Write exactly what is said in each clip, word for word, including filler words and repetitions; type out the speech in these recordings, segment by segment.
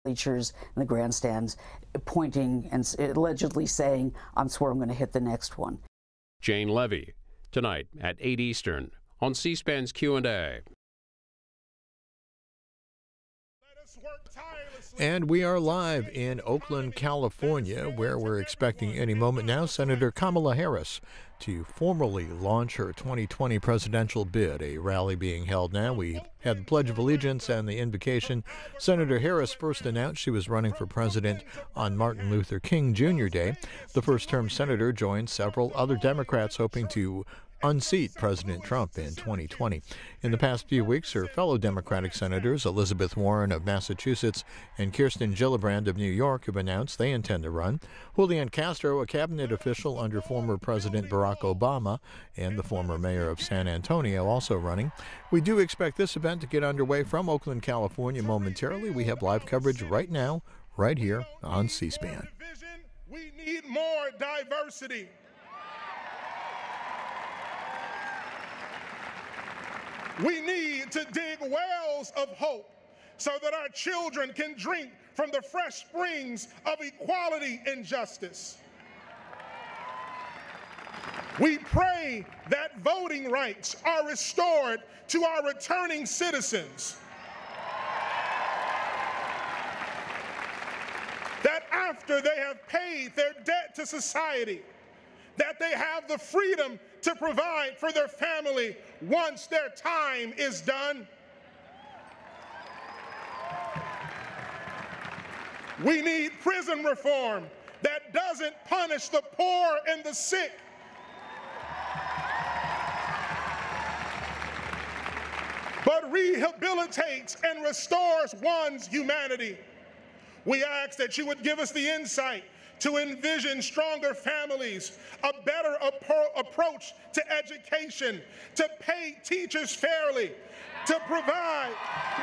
bleachers and the grandstands, pointing and allegedly saying, "I swear I'm going to hit the next one." Jane Levy, tonight at eight Eastern on C-SPAN's Q and A. And we are live in Oakland, California, where we're expecting any moment now Senator Kamala Harris to formally launch her twenty twenty presidential bid. A rally being held now. We had the Pledge of Allegiance and the invocation. Senator Harris first announced she was running for president on Martin Luther King Junior Day. The first-term senator joined several other Democrats hoping to unseat President Trump in twenty twenty. In the past few weeks, her fellow Democratic senators, Elizabeth Warren of Massachusetts and Kirsten Gillibrand of New York, have announced they intend to run. Julian Castro, a cabinet official under former President Barack Obama, and the former mayor of San Antonio, also running. We do expect this event to get underway from Oakland, California momentarily. We have live coverage right now, right here on C-SPAN. We need more diversity. We need to dig wells of hope so that our children can drink from the fresh springs of equality and justice. We pray that voting rights are restored to our returning citizens. That after they have paid their debt to society, that they have the freedom to provide for their family once their time is done. We need prison reform that doesn't punish the poor and the sick. But rehabilitates and restores one's humanity. We ask that you would give us the insight to envision stronger families, a better approach to education, to pay teachers fairly, to provide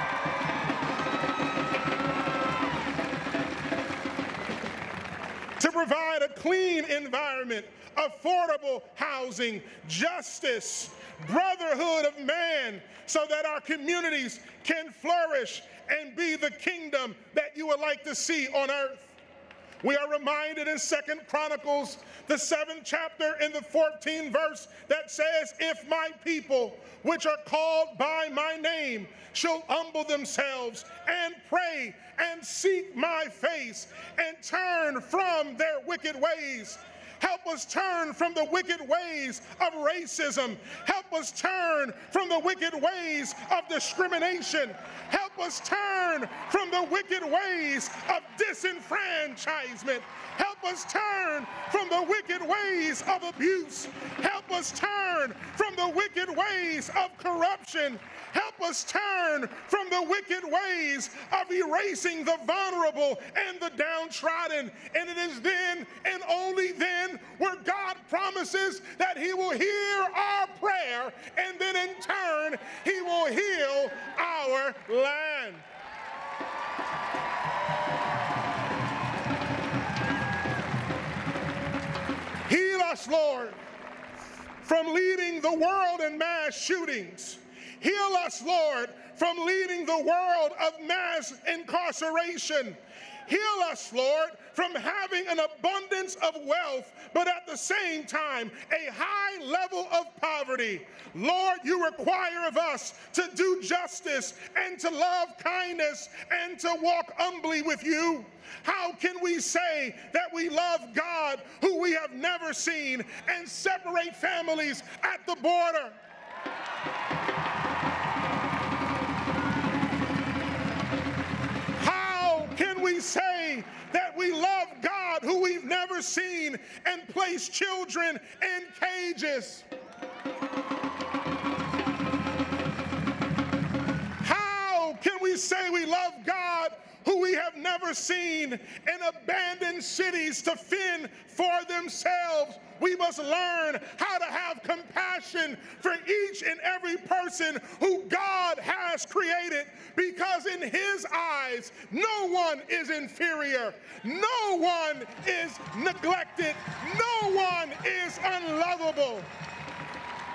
to provide a clean environment, affordable housing, justice, brotherhood of man, so that our communities can flourish and be the kingdom that you would like to see on earth. We are reminded in Second Chronicles, the seventh chapter in the fourteenth verse, that says, "If my people, which are called by my name, shall humble themselves and pray and seek my face and turn from their wicked ways." Help us turn from the wicked ways of racism. Help us turn from the wicked ways of discrimination. Help us turn from the wicked ways of disenfranchisement. Help us turn from the wicked ways of abuse. Help us turn from the wicked ways of corruption. Help us turn from the wicked ways of erasing the vulnerable and the downtrodden. And it is then and only then where God promises that he will hear our prayer, and then in turn he will heal our land. Heal us, Lord, from leading the world in mass shootings. Heal us, Lord, from leading the world of mass incarceration. Heal us, Lord, from having an abundance of wealth, but at the same time, a high level of poverty. Lord, you require of us to do justice and to love kindness and to walk humbly with you. How can we say that we love God who we have never seen and separate families at the border? Can we say that we love God who we've never seen and place children in cages? How can we say we love God who we have never seen and abandon cities to fend for themselves? We must learn how to have compassion for each and every person who God has created, because in his eyes, no one is inferior, no one is neglected, no one is unlovable.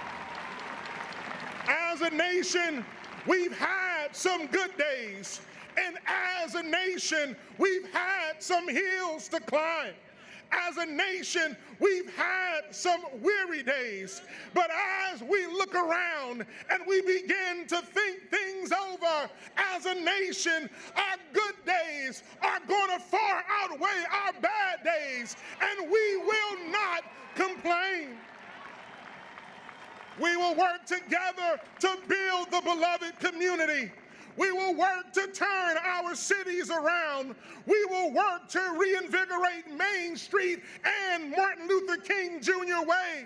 As a nation, we've had some good days, And as a nation, we've had some hills to climb. As a nation, we've had some weary days. But as we look around and we begin to think things over as a nation, our good days are going to far outweigh our bad days, and we will not complain. We will work together to build the beloved community. We will work to turn our cities around. We will work to reinvigorate Main Street and Martin Luther King Junior Way.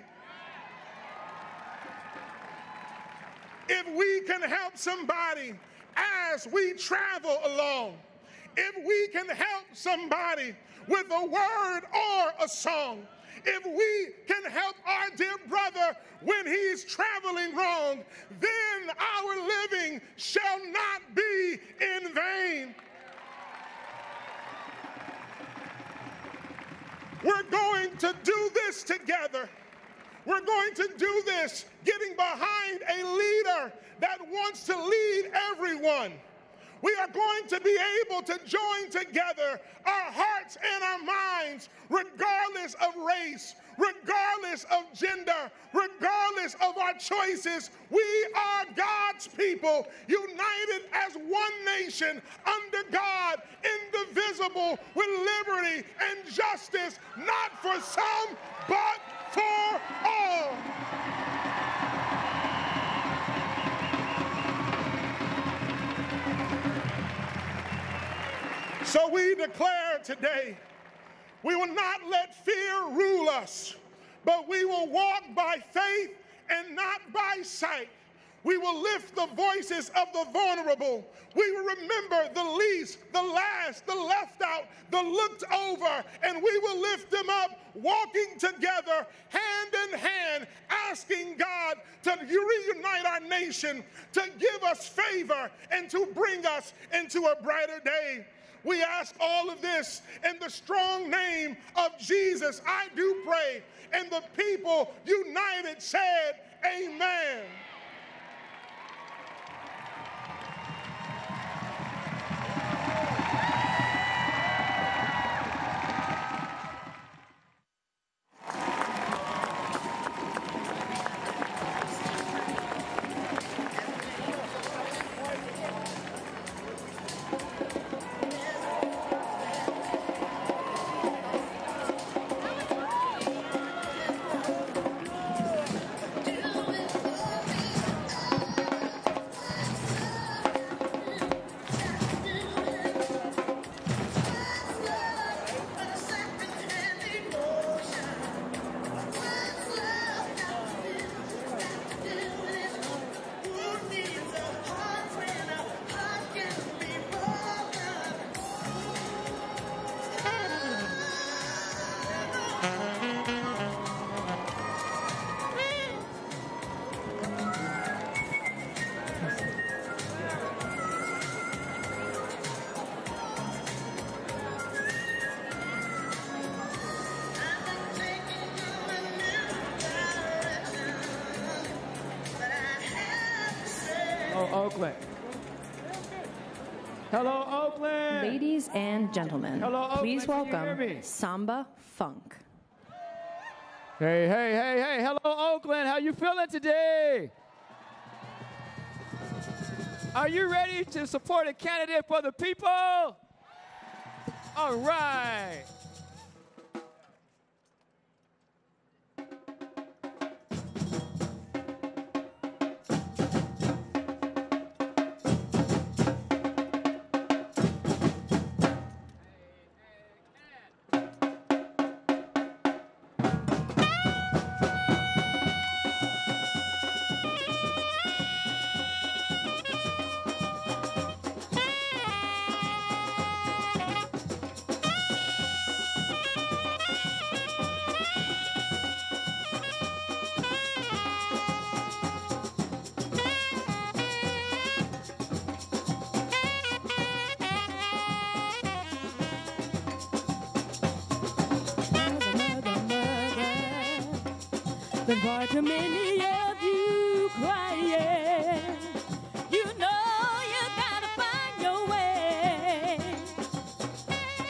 If we can help somebody as we travel along, if we can help somebody with a word or a song, if we can help our dear brother when he's traveling wrong, then our living shall not be in vain. We're going to do this together. We're going to do this getting behind a leader that wants to lead everyone. We are going to be able to join together our hearts and our minds, regardless of race, regardless of gender, regardless of our choices. We are God's people, united as one nation under God, indivisible, with liberty and justice, not for some, but for all. So we declare today, we will not let fear rule us, but we will walk by faith and not by sight. We will lift the voices of the vulnerable. We will remember the least, the last, the left out, the looked over, and we will lift them up, walking together, hand in hand, asking God to reunite our nation, to give us favor, and to bring us into a brighter day. We ask all of this in the strong name of Jesus. I do pray. And the people united said, amen. Oakland. Hello, Oakland. Ladies and gentlemen, Hello, Oakland. please Can you hear welcome me? SambaFunk. Hey, hey, hey, hey. Hello, Oakland. How you feeling today? Are you ready to support a candidate for the people? All right. Been far too many of you crying. You know you gotta find your way.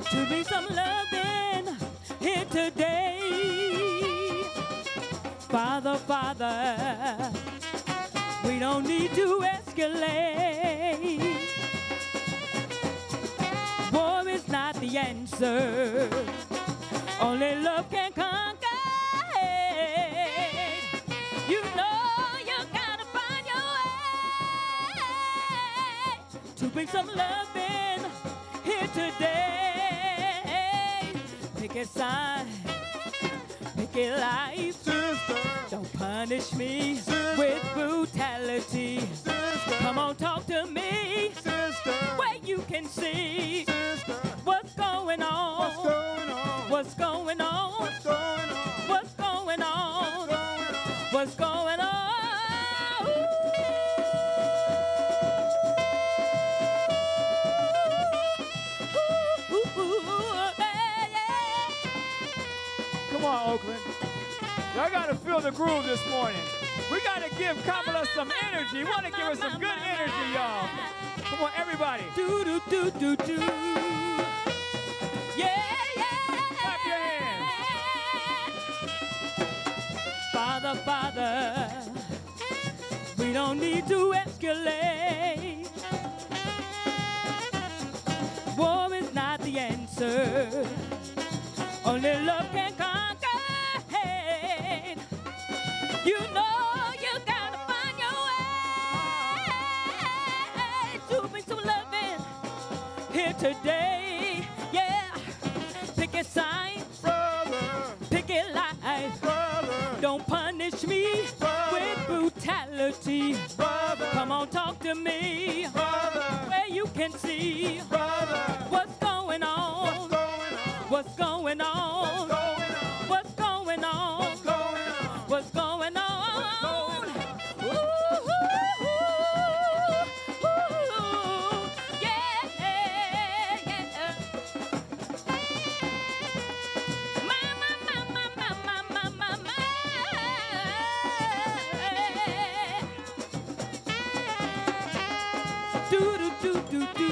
to bring some loving here today. Father, Father, we don't need to escalate. War is not the answer. Only love can conquer. You know you gotta find your way to bring some love in here today. Pick a side, pick a life. Sister, don't punish me sister, with brutality. Sister, come on, talk to me, sister, where you can see sister, what's going on. What's going on? What's going on? What's going on? What's going on? What's going on? Ooh, ooh, ooh, yeah, yeah. Come on, Oakland. Y'all gotta feel the groove this morning. We gotta give Kamala some energy. We wanna give her some good energy, y'all. Come on, everybody. Do do do do do. Yeah, yeah. Clap your hands. Father, Father, we don't need to escalate. War is not the answer. Only love can conquer hate. You know you gotta find your way to bring some loving here today. Yeah, pick a side, brother. Pick a life, brother. Don't punish me brother, with brutality. Brother. Come on, talk to me, brother, where you can see brother, what's going on. What's going on? What's going on? What's going on? What's going on? Ooh, ooh, ooh, ooh, yeah, yeah. My, my, my, my, my, my, my, my, my. Do, do, do, do, do.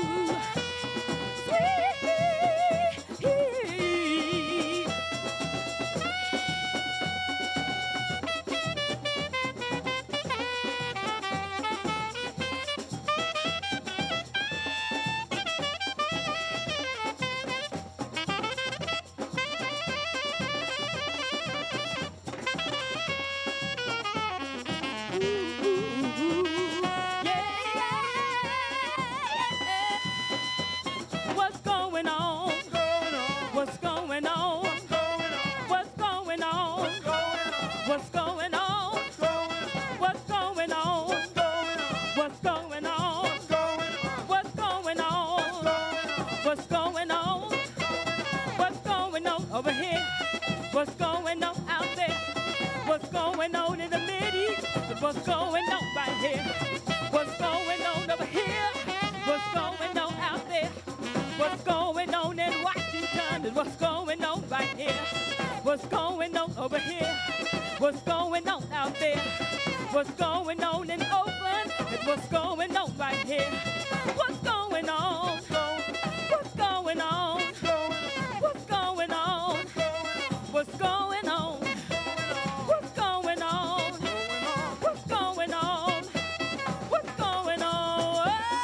What's going on? What's going on? What's going on? What's going on? What's going on? What's going on? What's going on? What's going on? What's going on over here? What's going on out there? What's going on in the Mideast? What's going on right here? What's going on over here? What's going on out there? What's going on in Washington? And what's going on right here? What's going on over here? What's going on out there? What's going on in Oakland? And what's going on right here? What's going on? What's going on? What's going on? What's going on? What's going on? What's going on? What's going on?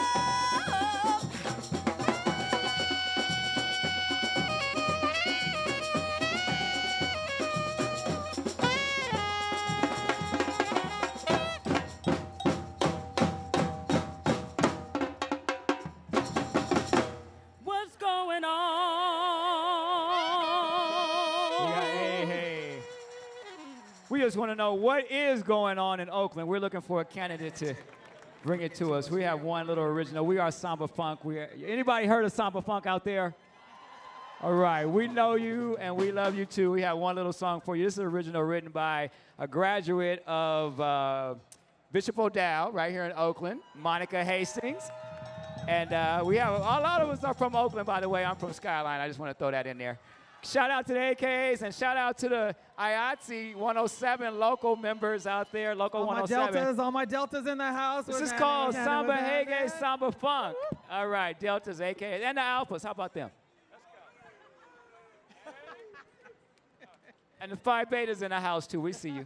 What's going on? Yeah, hey, hey. We just want to know what is going on in Oakland. We're looking for a candidate to bring it to us. We have one little original. We are SambaFunk. We are, anybody heard of SambaFunk out there? All right, we know you and we love you too. We have one little song for you. This is original written by a graduate of uh, Bishop O'Dowd right here in Oakland, Monica Hastings. And uh, we have, a lot of us are from Oakland, by the way. I'm from Skyline. I just want to throw that in there. Shout out to the A Ks and shout out to the I A T S E one oh seven local members out there, local all one oh my seven. deltas, all my deltas in the house. This We're is gonna- called we're Samba gonna- Hege, Samba Funk. All right, deltas, A Ks, and the alphas. How about them? And the Phi Beta's in the house, too. We see you.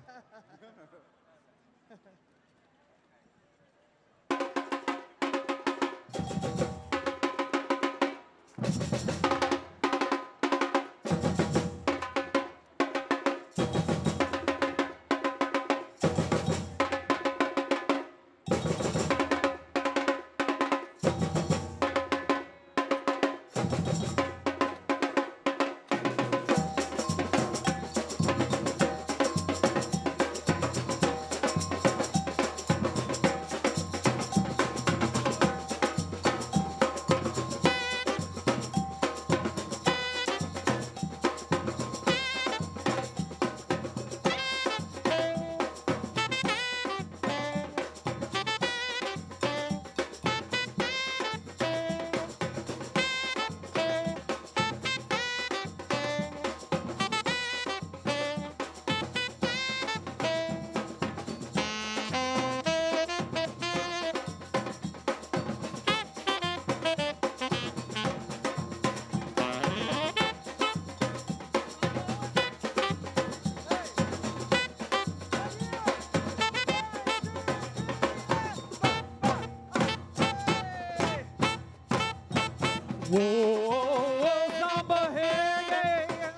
Whoa, samba, hey, yeah.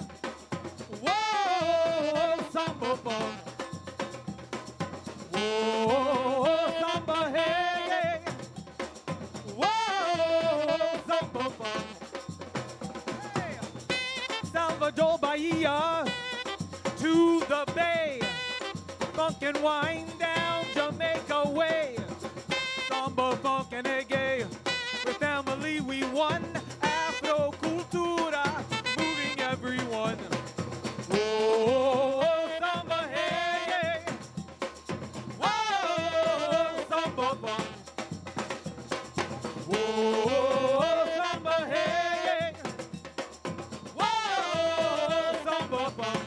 Whoa, samba funk. Whoa, samba, hey, yeah. Whoa, samba funk. Hey. Salvador Bahia to the Bay, funk and wind down Jamaica way. Samba, funk and reggae, with family we won. Afro cultura, moving everyone. Whoa, samba, hey, yeah. Whoa, samba funk. Whoa, samba, hey, yeah. Whoa, samba funk.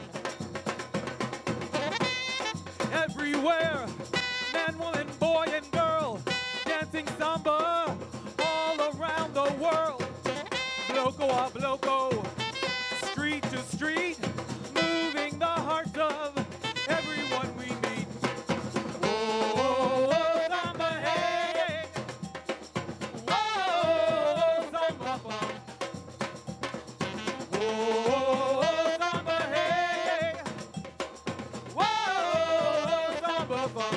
Everywhere, man, woman, boy, and girl, dancing samba all around the world. Bloco a bloco, street to street, moving the hearts of everyone we meet. Whoa, samba, hey, whoa, samba funk. Whoa, samba, hey, whoa, samba funk.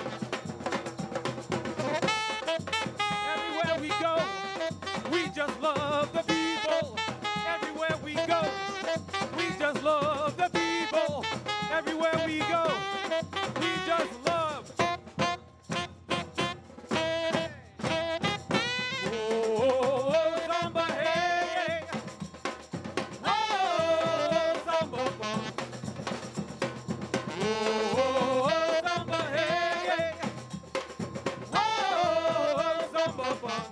Everywhere we go, we just love the people. Everywhere we go, we just love the people. Everywhere we go, we just love. Whoa, samba, hey, whoa, samba funk. Whoa, samba, hey, whoa, samba funk.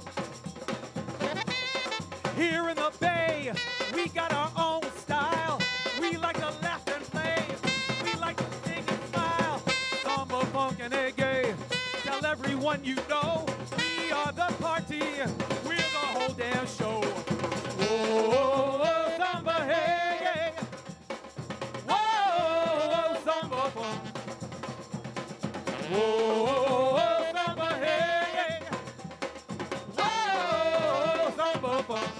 Here in the Bay, we got our own style. We like to laugh and play. We like to sing and smile. Samba, funk, and reggae. Tell everyone you know, we are the party. We're the whole damn show. Whoa, samba, hey, whoa, samba funk. Whoa, samba, hey, whoa, samba funk.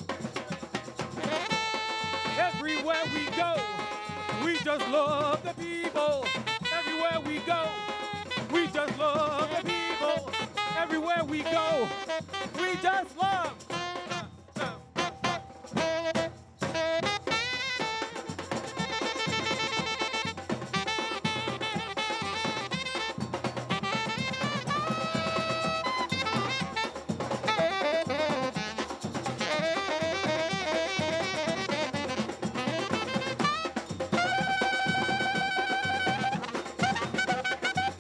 Everywhere we go, we just love the people. Everywhere we go, we just love the people. Everywhere we go, we just love.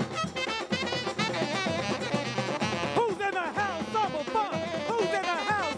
Who's in the house? SambaFunk. Who's in the house?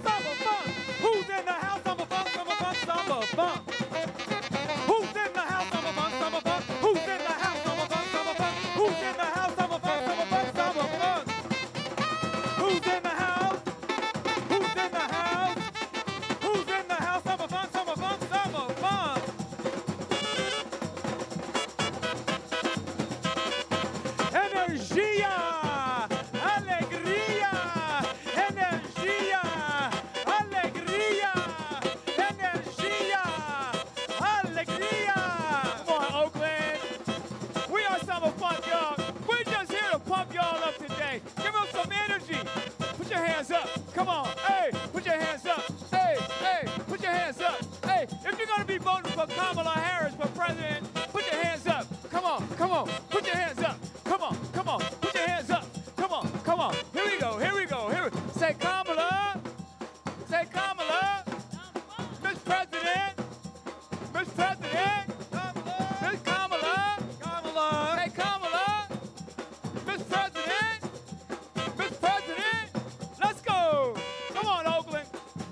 for Kamala Harris for president, put your hands up. Come on, come on, put your hands up. Come on, come on, put your hands up. Come on, come on. Here we go, here we go, here we go. Say Kamala. Say Kamala. Miss President. Miss President. Miss Kamala. Kamala. Say Kamala. Miss President. Miss President. Let's go. Come on, Oakland.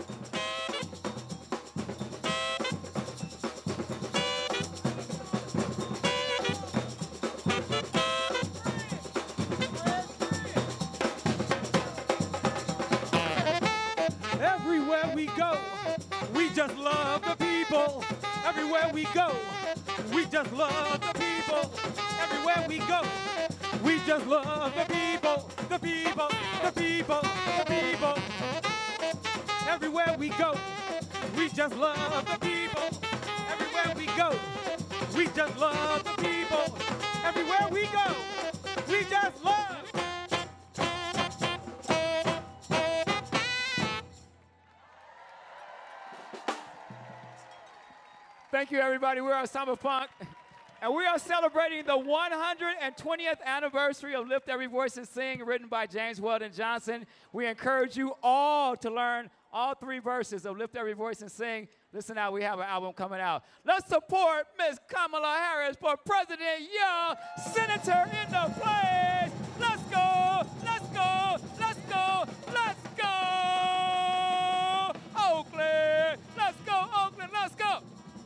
Everywhere we go, we just love the people. Everywhere we go, we just love the people. Everywhere we go, we just love the people. The people, the people, the people. Everywhere we go, we just love the people. Everywhere we go, we just love the people. Everywhere we go, we just love. Thank you, everybody. We're on SambaFunk, and we are celebrating the one hundred twentieth anniversary of Lift Every Voice and Sing, written by James Weldon Johnson. We encourage you all to learn all three verses of Lift Every Voice and Sing. Listen out, we have an album coming out. Let's support Miss Kamala Harris for President, yeah, Senator in the place. Let's go, let's go, let's go, let's go, Oakland. Let's go, Oakland, let's go.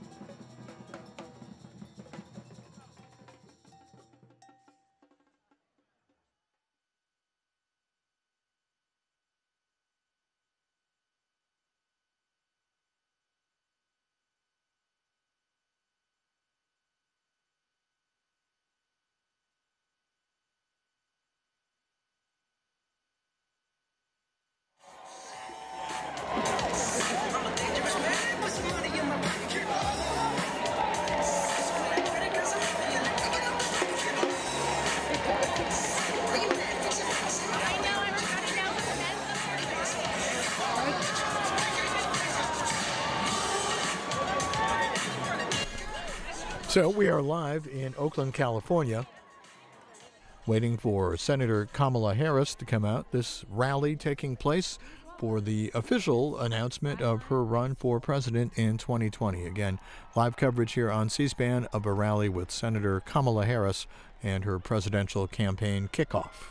So we are live in Oakland, California, waiting for Senator Kamala Harris to come out. This rally taking place for the official announcement of her run for president in twenty twenty. Again, live coverage here on C-SPAN of a rally with Senator Kamala Harris and her presidential campaign kickoff.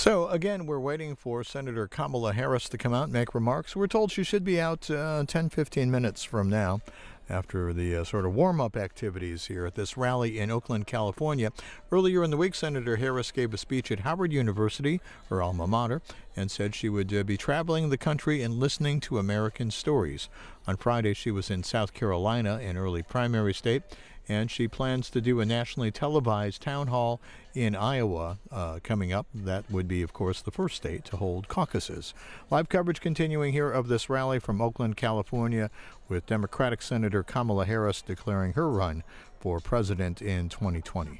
So, again, we're waiting for Senator Kamala Harris to come out and make remarks. We're told she should be out uh, ten, fifteen minutes from now after the uh, sort of warm-up activities here at this rally in Oakland, California. Earlier in the week, Senator Harris gave a speech at Howard University, her alma mater, and said she would uh, be traveling the country and listening to American stories. On Friday, she was in South Carolina, an early primary state, and she plans to do a nationally televised town hall in Iowa uh, coming up. That would be, of course, the first state to hold caucuses. Live coverage continuing here of this rally from Oakland, California, with Democratic Senator Kamala Harris declaring her run for president in twenty twenty.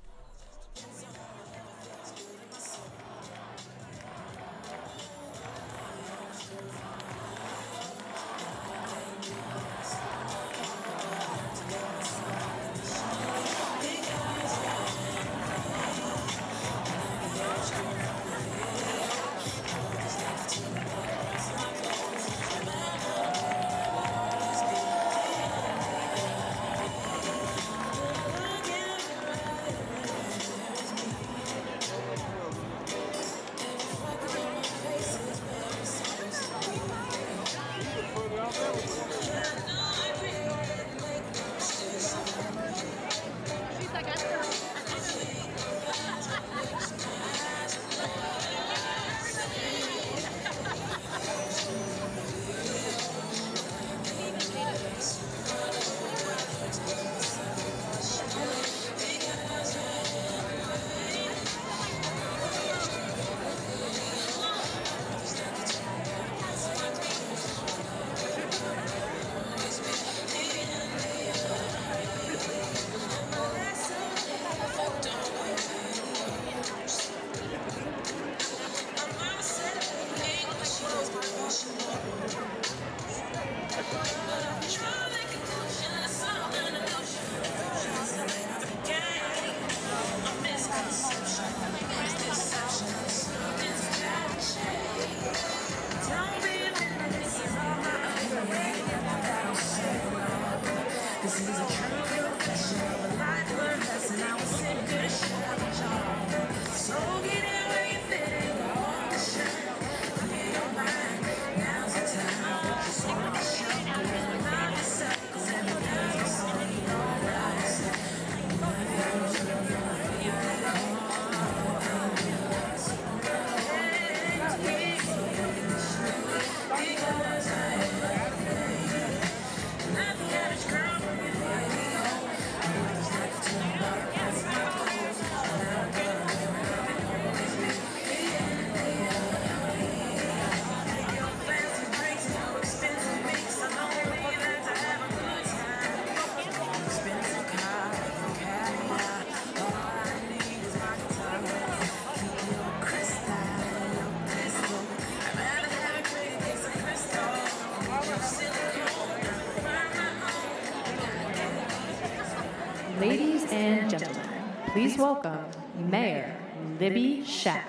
Ladies and gentlemen, please welcome Mayor Libby Schaaf.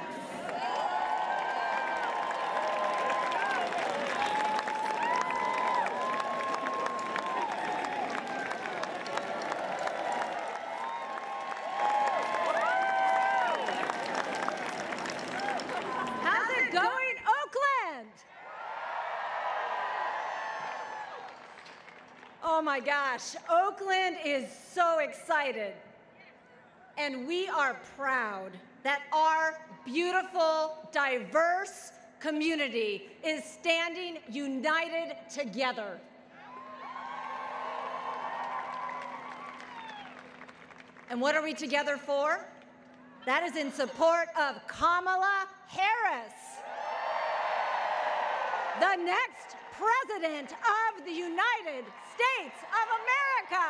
How's it going, Oakland? Oh my gosh, Oakland is so excited. And we are proud that our beautiful, diverse community is standing united together. And what are we together for? That is in support of Kamala Harris, the next President of the United States of America.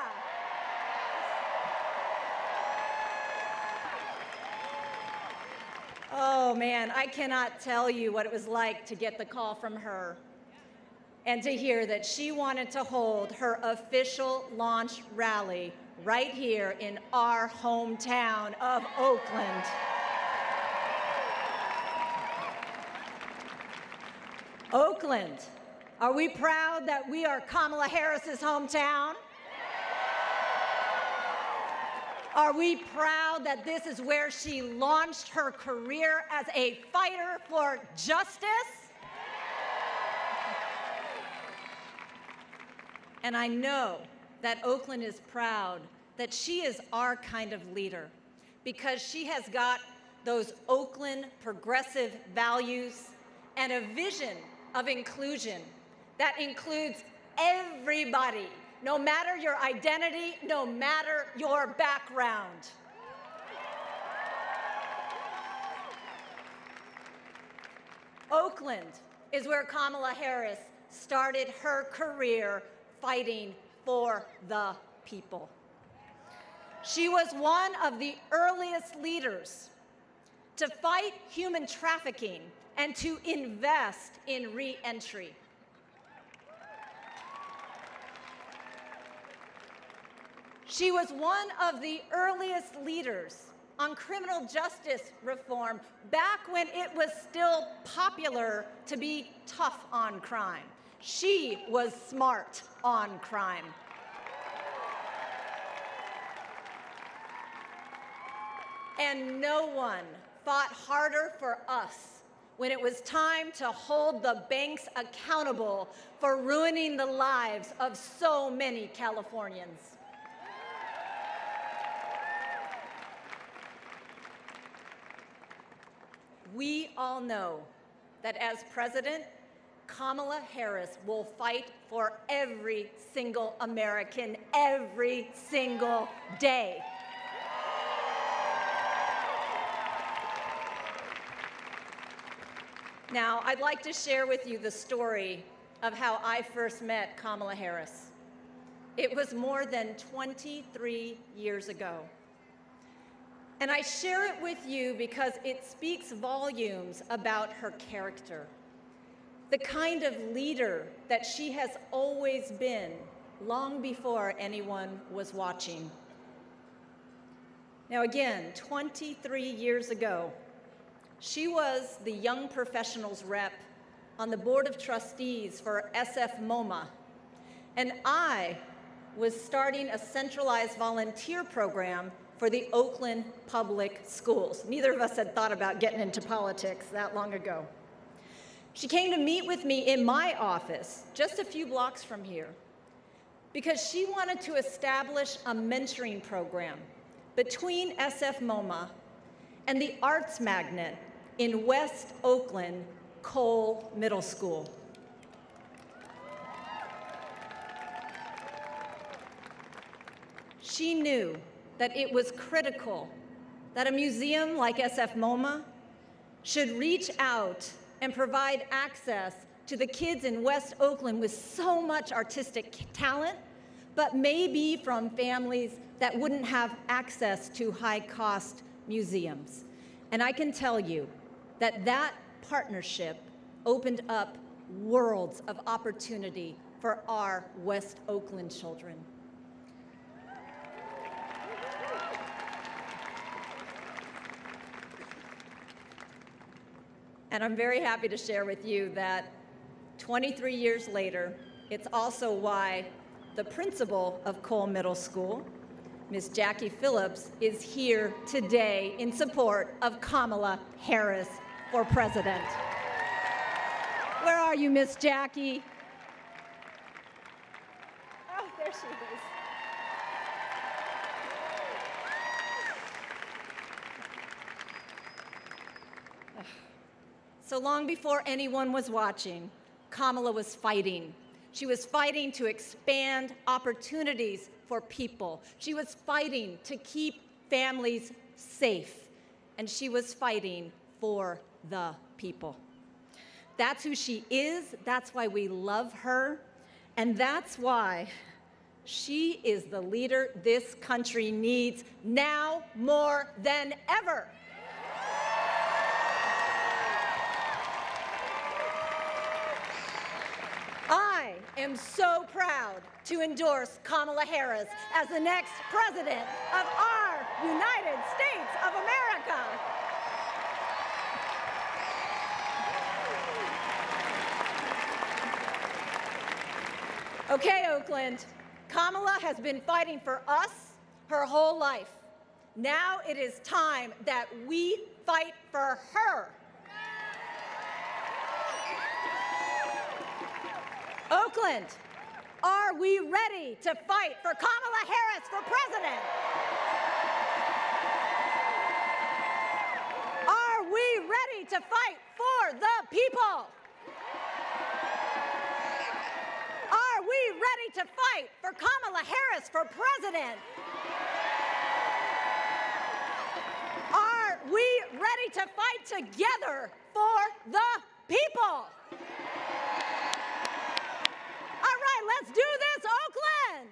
Oh man, I cannot tell you what it was like to get the call from her and to hear that she wanted to hold her official launch rally right here in our hometown of Oakland. Oakland, are we proud that we are Kamala Harris's hometown? Are we proud that this is where she launched her career as a fighter for justice? And I know that Oakland is proud that she is our kind of leader because she has got those Oakland progressive values and a vision of inclusion that includes everybody, no matter your identity, no matter your background. Oakland is where Kamala Harris started her career fighting for the people. She was one of the earliest leaders to fight human trafficking and to invest in re-entry. She was one of the earliest leaders on criminal justice reform back when it was still popular to be tough on crime. She was smart on crime. And no one fought harder for us when it was time to hold the banks accountable for ruining the lives of so many Californians. We all know that as president, Kamala Harris will fight for every single American every single day. Now, I'd like to share with you the story of how I first met Kamala Harris. It was more than twenty-three years ago. And I share it with you because it speaks volumes about her character, the kind of leader that she has always been long before anyone was watching. Now again, twenty-three years ago, she was the Young Professionals rep on the Board of Trustees for S F MoMA, and I was starting a centralized volunteer program for the Oakland Public Schools. Neither of us had thought about getting into politics that long ago. She came to meet with me in my office, just a few blocks from here, because she wanted to establish a mentoring program between S F MoMA and the arts magnet in West Oakland, Cole Middle School. She knew that it was critical that a museum like S F MoMA should reach out and provide access to the kids in West Oakland with so much artistic talent, but maybe from families that wouldn't have access to high-cost museums. And I can tell you that that partnership opened up worlds of opportunity for our West Oakland children. And I'm very happy to share with you that twenty-three years later, it's also why the principal of Cole Middle School, Miz Jackie Phillips, is here today in support of Kamala Harris for president. Where are you, Miss Jackie? Oh, there she is. So long before anyone was watching, Kamala was fighting. She was fighting to expand opportunities for people. She was fighting to keep families safe. And she was fighting for the people. That's who she is. That's why we love her. And that's why she is the leader this country needs now more than ever. I am so proud to endorse Kamala Harris as the next president of our United States of America. Okay, Oakland, Kamala has been fighting for us her whole life. Now it is time that we fight for her. Oakland, are we ready to fight for Kamala Harris for president? Are we ready to fight for the people? Are we ready to fight for Kamala Harris for president? Are we ready to fight together for the people? All right, let's do this, Oakland!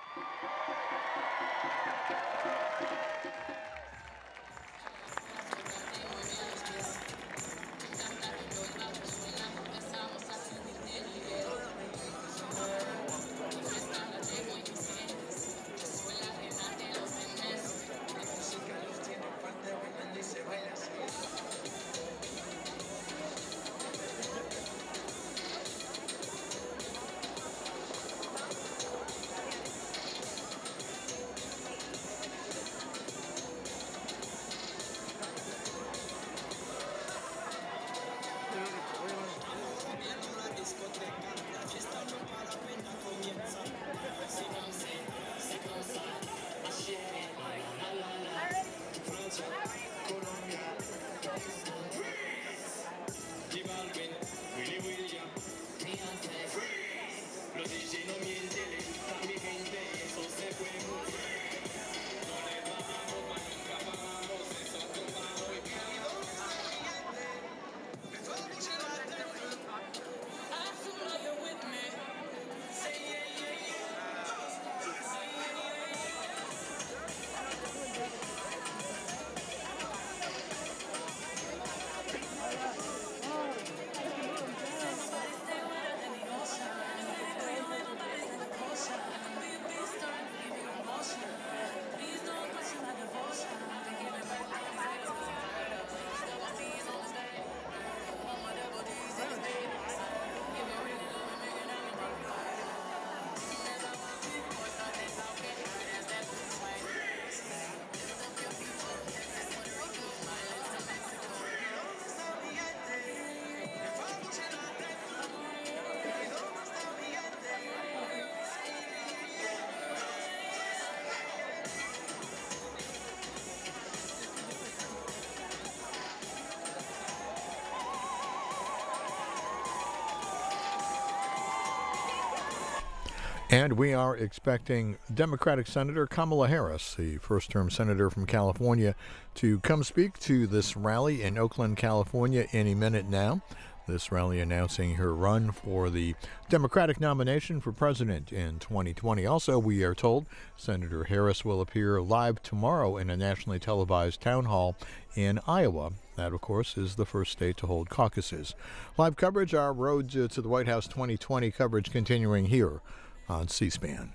And we are expecting Democratic Senator Kamala Harris, the first-term senator from California, to come speak to this rally in Oakland, California any minute now. This rally announcing her run for the Democratic nomination for president in twenty twenty. Also, we are told Senator Harris will appear live tomorrow in a nationally televised town hall in Iowa. That, of course, is the first state to hold caucuses. Live coverage, our Road to the White House twenty twenty coverage continuing here on C-SPAN.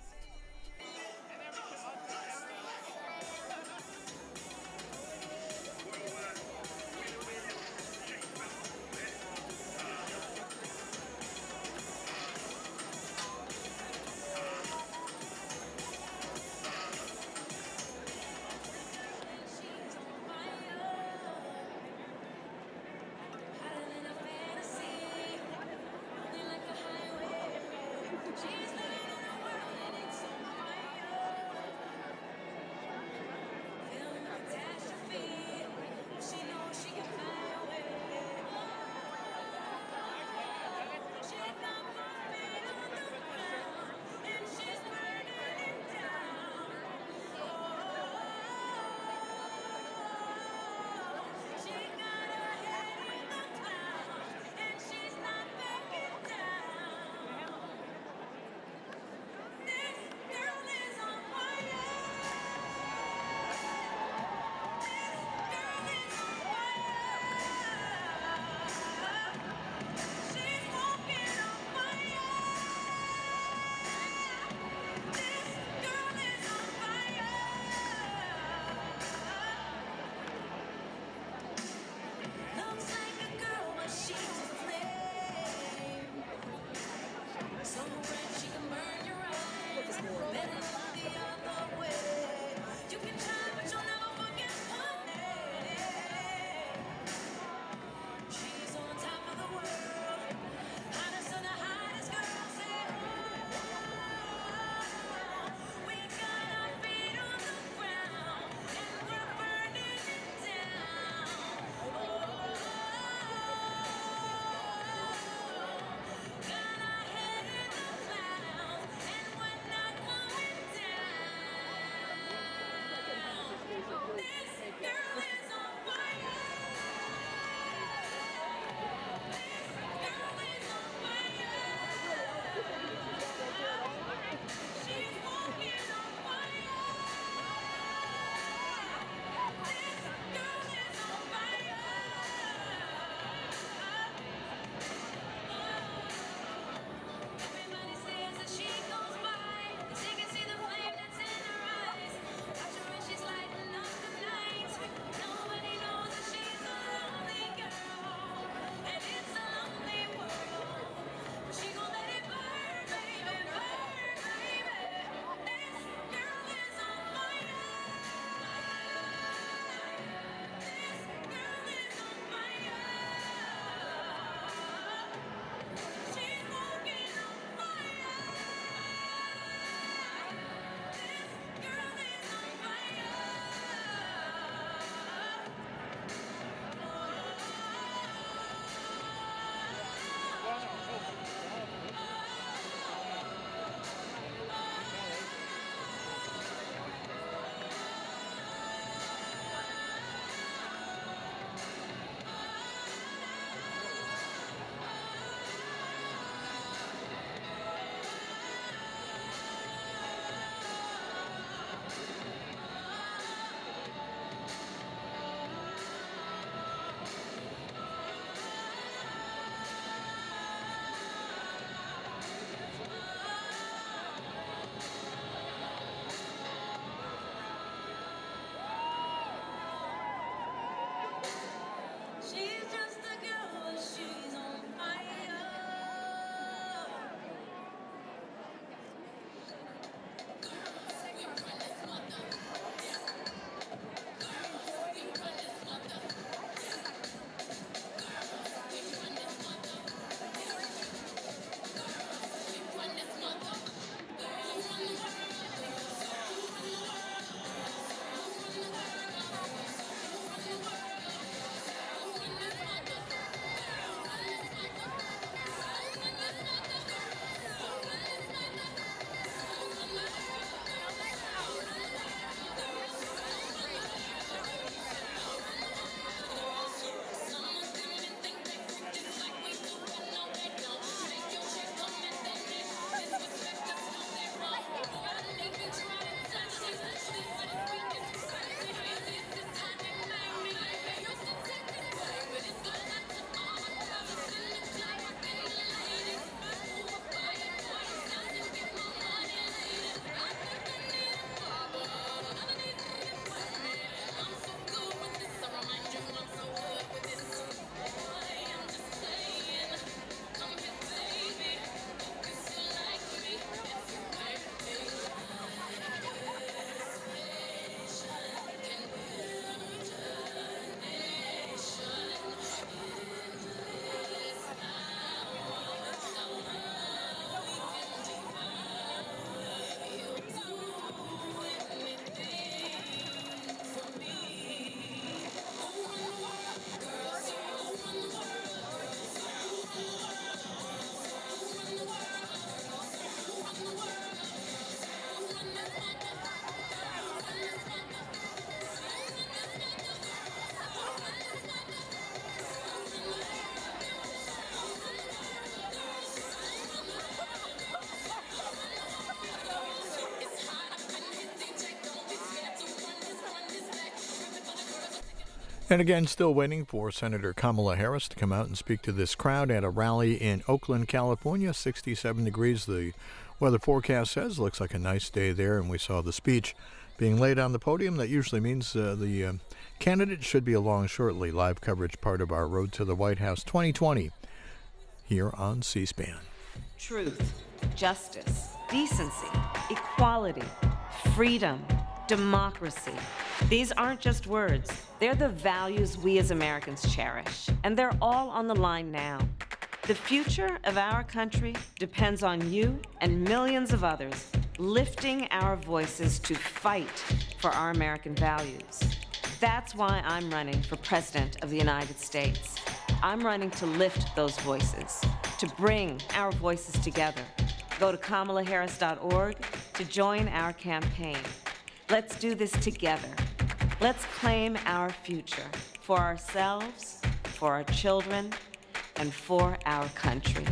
And again, still waiting for Senator Kamala Harris to come out and speak to this crowd at a rally in Oakland, California. sixty-seven degrees, the weather forecast says. Looks like a nice day there, and we saw the speech being laid on the podium. That usually means uh, the uh, candidate should be along shortly. Live coverage, part of our Road to the White House twenty twenty here on C-SPAN. Truth, justice, decency, equality, freedom, democracy. These aren't just words. They're the values we as Americans cherish, and they're all on the line now. The future of our country depends on you and millions of others lifting our voices to fight for our American values. That's why I'm running for President of the United States. I'm running to lift those voices, to bring our voices together. Go to kamala harris dot org to join our campaign. Let's do this together. Let's claim our future for ourselves, for our children, and for our country.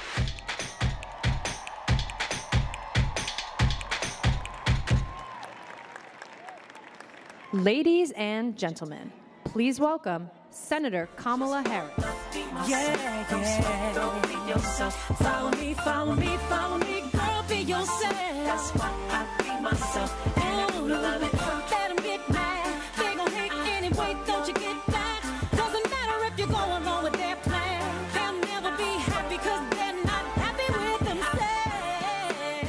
Ladies and gentlemen, please welcome Senator Kamala Harris. Yeah, yeah. Don't be yourself. Follow me, follow me, follow me, girl, be yourself. That's why I be myself. And I love it. Let them get mad. They gon' hate anyway, don't you get back? Doesn't matter if you're going along with their plan. They'll never be happy cause they're not happy with themselves.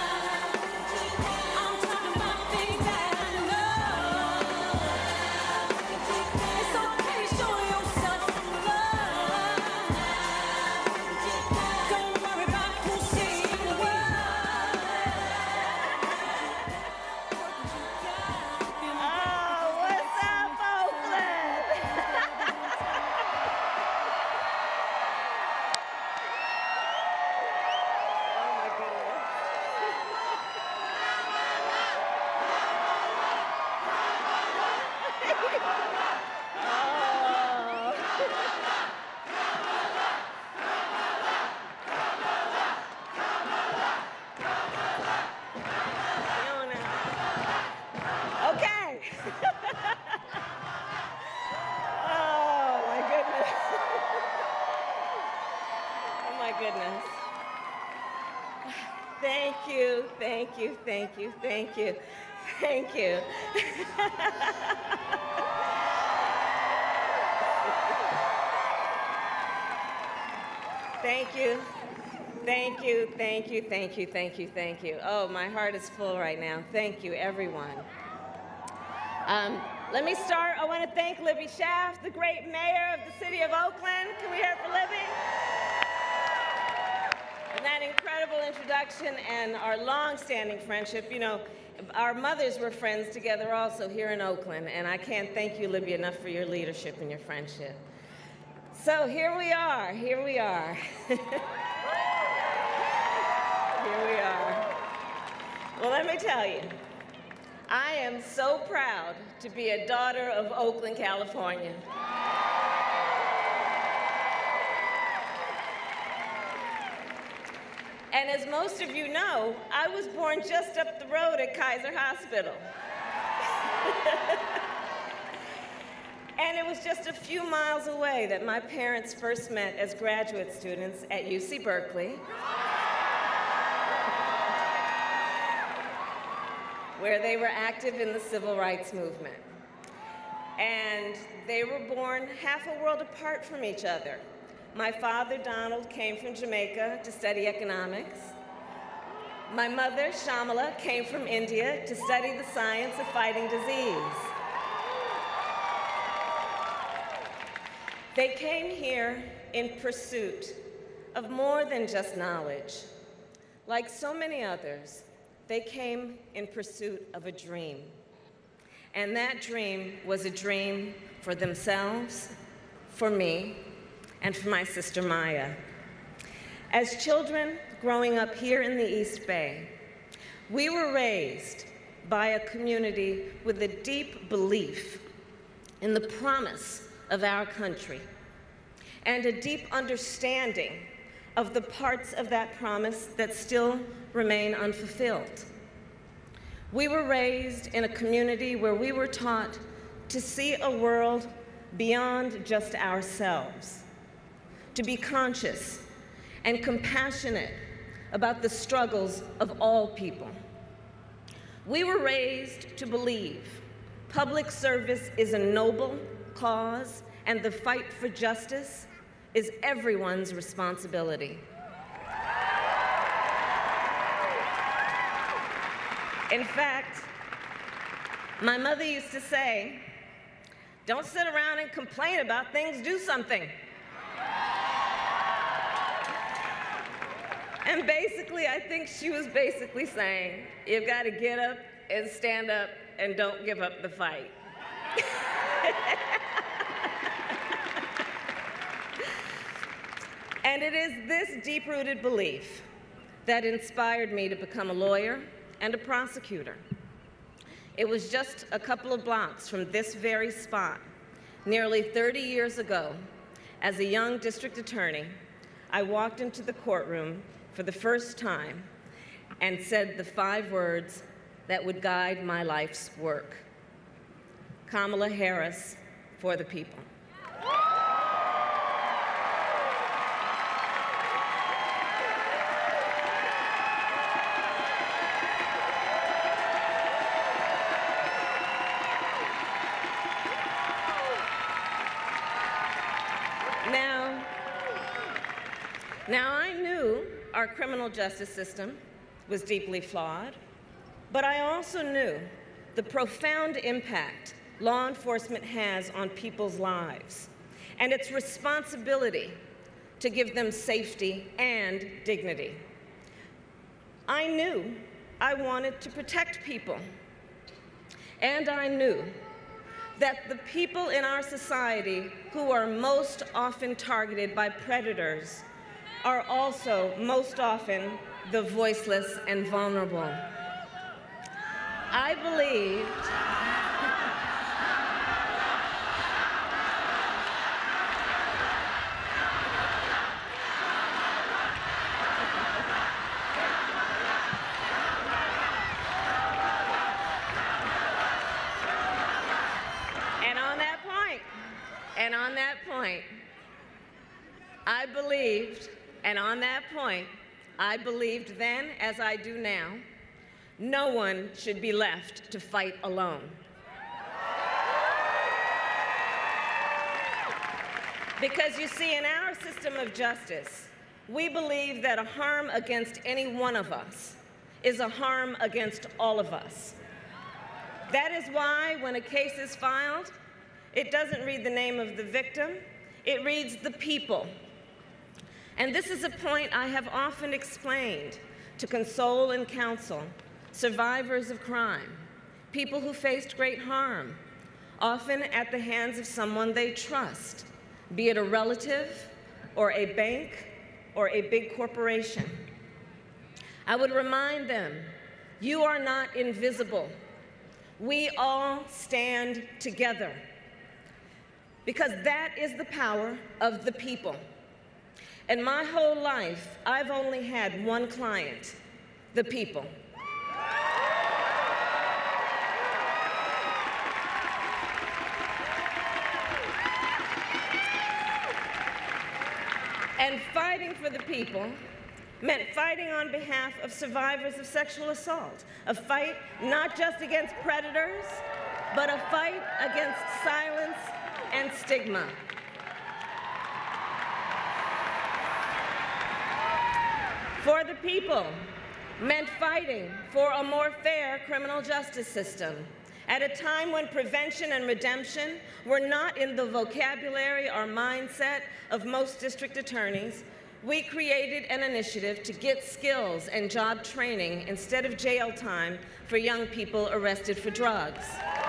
I'm talking about things that I know. It's okay to show yourself some love. Don't worry about who sees you what. Oh, what's up, Oakland? Oh, my goodness. Okay. Oh, my goodness. Oh, my goodness. Thank you, thank you, thank you, thank you, thank you. Thank you, thank you, thank you, thank you, thank you, thank you. Oh, my heart is full right now. Thank you, everyone. Um, let me start. I want to thank Libby Schaaf, the great mayor of the city of Oakland. Can we hear it for Libby? And that incredible introduction and our long-standing friendship. You know, our mothers were friends together also here in Oakland, and I can't thank you, Libby, enough for your leadership and your friendship. So here we are, here we are. Here we are. Well, let me tell you, I am so proud to be a daughter of Oakland, California. And as most of you know, I was born just up the road at Kaiser Hospital. And it was just a few miles away that my parents first met as graduate students at U C Berkeley, where they were active in the civil rights movement. And they were born half a world apart from each other. My father, Donald, came from Jamaica to study economics. My mother, Shamala, came from India to study the science of fighting disease. They came here in pursuit of more than just knowledge. Like so many others, they came in pursuit of a dream. And that dream was a dream for themselves, for me, and for my sister Maya. As children growing up here in the East Bay, we were raised by a community with a deep belief in the promise of our country and a deep understanding of the parts of that promise that still remain unfulfilled. We were raised in a community where we were taught to see a world beyond just ourselves, to be conscious and compassionate about the struggles of all people. We were raised to believe public service is a noble cause and the fight for justice is everyone's responsibility. In fact, my mother used to say, "Don't sit around and complain about things, do something." And basically, I think she was basically saying, you've got to get up and stand up and don't give up the fight. And it is this deep-rooted belief that inspired me to become a lawyer and a prosecutor. It was just a couple of blocks from this very spot, nearly thirty years ago, as a young district attorney, I walked into the courtroom for the first time and said the five words that would guide my life's work. Kamala Harris for the people. Now, now I knew our criminal justice system was deeply flawed, but I also knew the profound impact law enforcement has on people's lives and its responsibility to give them safety and dignity. I knew I wanted to protect people, and I knew that the people in our society who are most often targeted by predators are also most often the voiceless and vulnerable. I believed and on that point, and on that point, I believed, and on that point, I believed then, as I do now, no one should be left to fight alone. Because you see, in our system of justice, we believe that a harm against any one of us is a harm against all of us. That is why when a case is filed, it doesn't read the name of the victim, it reads the people. And this is a point I have often explained to console and counsel survivors of crime, people who faced great harm, often at the hands of someone they trust, be it a relative or a bank or a big corporation. I would remind them, you are not invisible. We all stand together, because that is the power of the people. And my whole life, I've only had one client, the people. And fighting for the people meant fighting on behalf of survivors of sexual assault, a fight not just against predators, but a fight against silence and stigma. For the people meant fighting for a more fair criminal justice system at a time when prevention and redemption were not in the vocabulary or mindset of most district attorneys. We created an initiative to get skills and job training instead of jail time for young people arrested for drugs.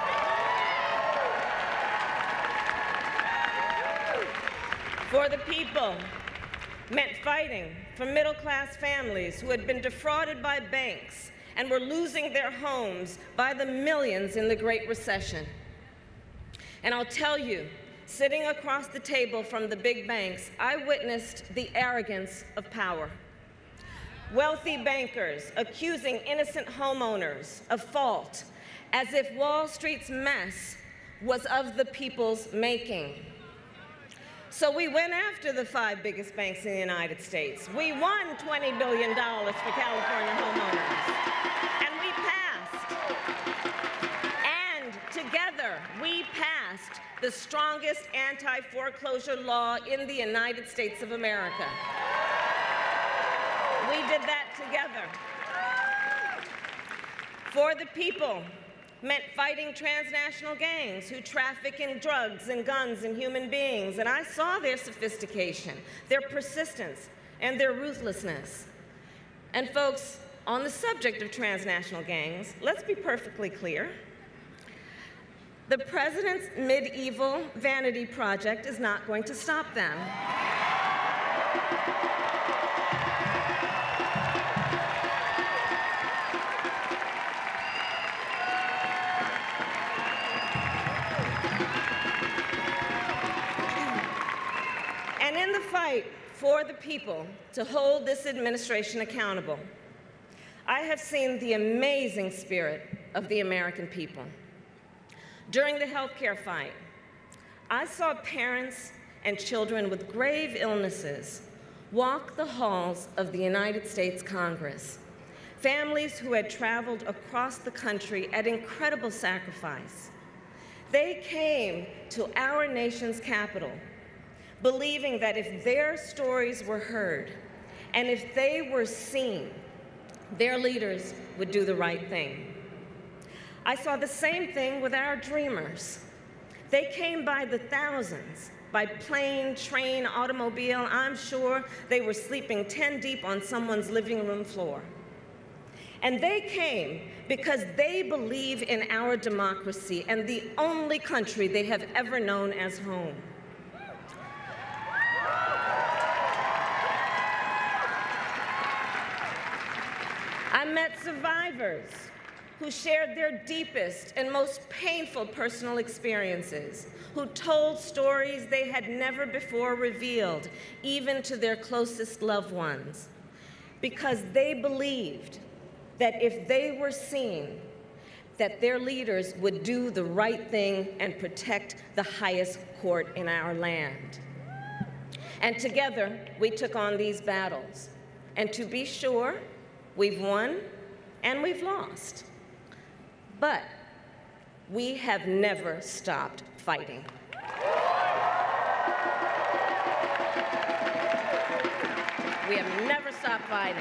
For the people meant fighting for middle-class families who had been defrauded by banks and were losing their homes by the millions in the Great Recession. And I'll tell you, sitting across the table from the big banks, I witnessed the arrogance of power. Wealthy bankers accusing innocent homeowners of fault, as if Wall Street's mess was of the people's making. So we went after the five biggest banks in the United States. We won twenty billion dollars for California homeowners, and we passed. And together, we passed the strongest anti-foreclosure law in the United States of America. We did that together. For the people meant fighting transnational gangs who traffic in drugs and guns and human beings. And I saw their sophistication, their persistence, and their ruthlessness. And folks, on the subject of transnational gangs, let's be perfectly clear. The president's medieval vanity project is not going to stop them. And in the fight for the people to hold this administration accountable, I have seen the amazing spirit of the American people. During the healthcare fight, I saw parents and children with grave illnesses walk the halls of the United States Congress, families who had traveled across the country at incredible sacrifice. They came to our nation's capital believing that if their stories were heard and if they were seen, their leaders would do the right thing. I saw the same thing with our dreamers. They came by the thousands, by plane, train, automobile. I'm sure they were sleeping ten deep on someone's living room floor. And they came because they believe in our democracy and the only country they have ever known as home. I met survivors who shared their deepest and most painful personal experiences, who told stories they had never before revealed, even to their closest loved ones, because they believed that if they were seen, that their leaders would do the right thing and protect the highest court in our land. And together, we took on these battles. And to be sure, we've won and we've lost. But we have never stopped fighting. We have never stopped fighting.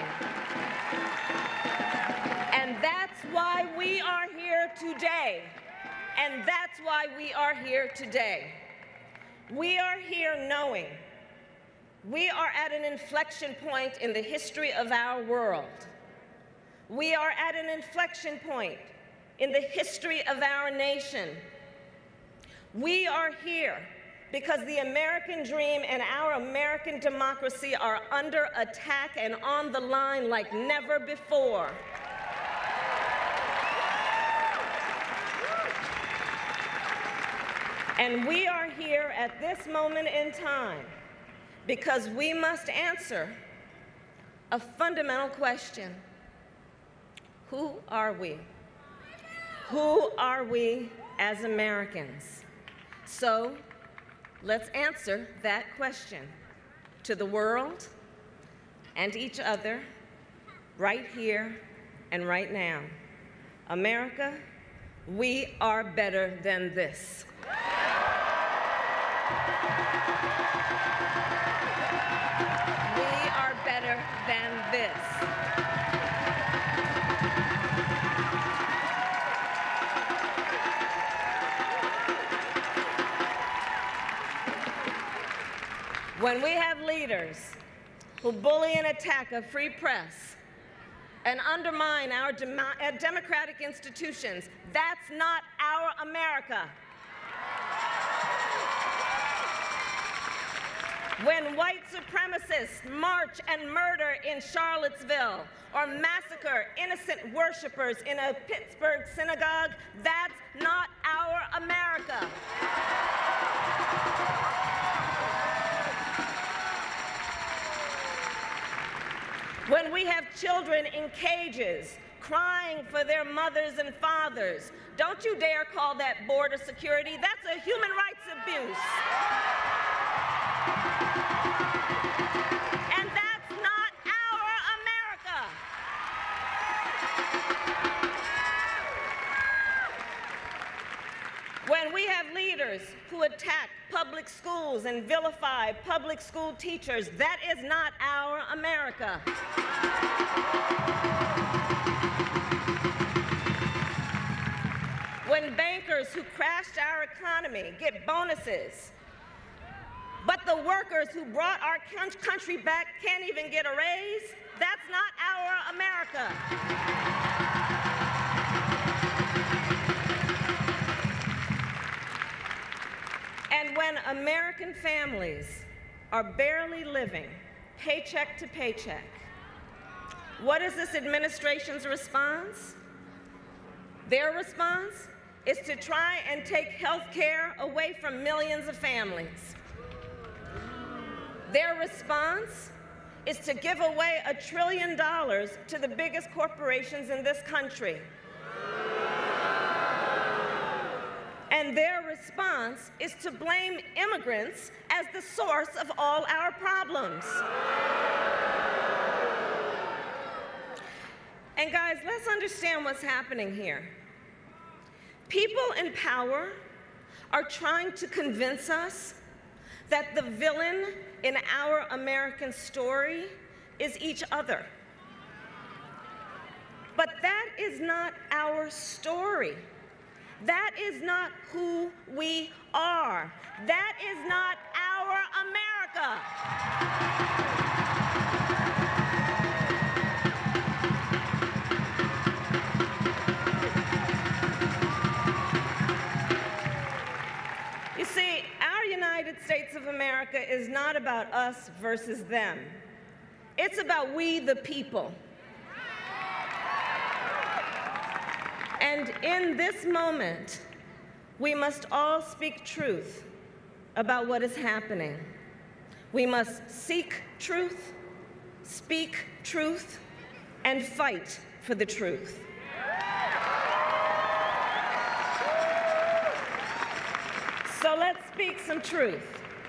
And that's why we are here today. And that's why we are here today. We are here knowing we are at an inflection point in the history of our world. We are at an inflection point in the history of our nation. We are here because the American dream and our American democracy are under attack and on the line like never before. And we are here at this moment in time because we must answer a fundamental question. Who are we? Who are we as Americans? So let's answer that question to the world and each other right here and right now. America, we are better than this. We are better than this. When we have leaders who bully and attack a free press and undermine our dem- uh, democratic institutions, that's not our America. When white supremacists march and murder in Charlottesville or massacre innocent worshipers in a Pittsburgh synagogue, that's not our America. When we have children in cages crying for their mothers and fathers. Don't you dare call that border security. That's a human rights abuse. And that's not our America. When we have leaders who attack public schools and vilify public school teachers, that is not our America. When bankers who crashed our economy get bonuses, but the workers who brought our country back can't even get a raise, that's not our America. And when American families are barely living paycheck to paycheck, what is this administration's response? Their response is to try and take health care away from millions of families. Their response is to give away a trillion dollars to the biggest corporations in this country. And their response is to blame immigrants as the source of all our problems. And guys, let's understand what's happening here. People in power are trying to convince us that the villain in our American story is each other. But that is not our story. That is not who we are. That is not our America. You see, our United States of America is not about us versus them. It's about we the people. And in this moment, we must all speak truth about what is happening. We must seek truth, speak truth, and fight for the truth. So let's speak some truth.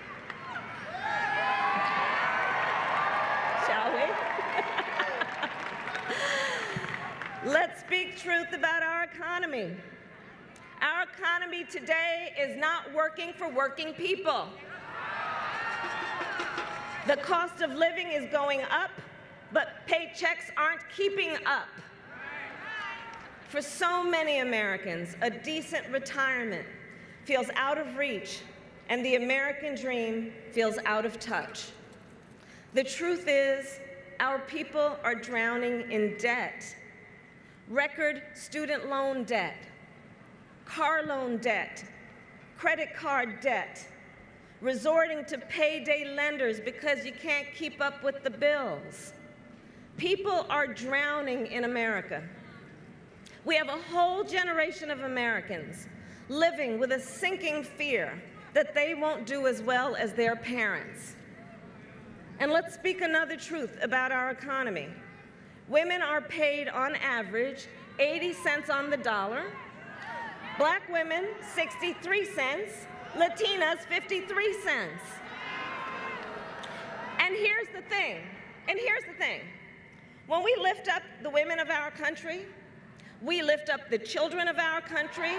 Shall we? Let's speak truth about our economy. Our economy today is not working for working people. The cost of living is going up, but paychecks aren't keeping up. For so many Americans, a decent retirement feels out of reach, and the American dream feels out of touch. The truth is, our people are drowning in debt. Record student loan debt, car loan debt, credit card debt, resorting to payday lenders because you can't keep up with the bills. People are drowning in America. We have a whole generation of Americans living with a sinking fear that they won't do as well as their parents. And let's speak another truth about our economy. Women are paid on average eighty cents on the dollar, black women sixty-three cents, Latinas fifty-three cents. And here's the thing, and here's the thing. When we lift up the women of our country, we lift up the children of our country,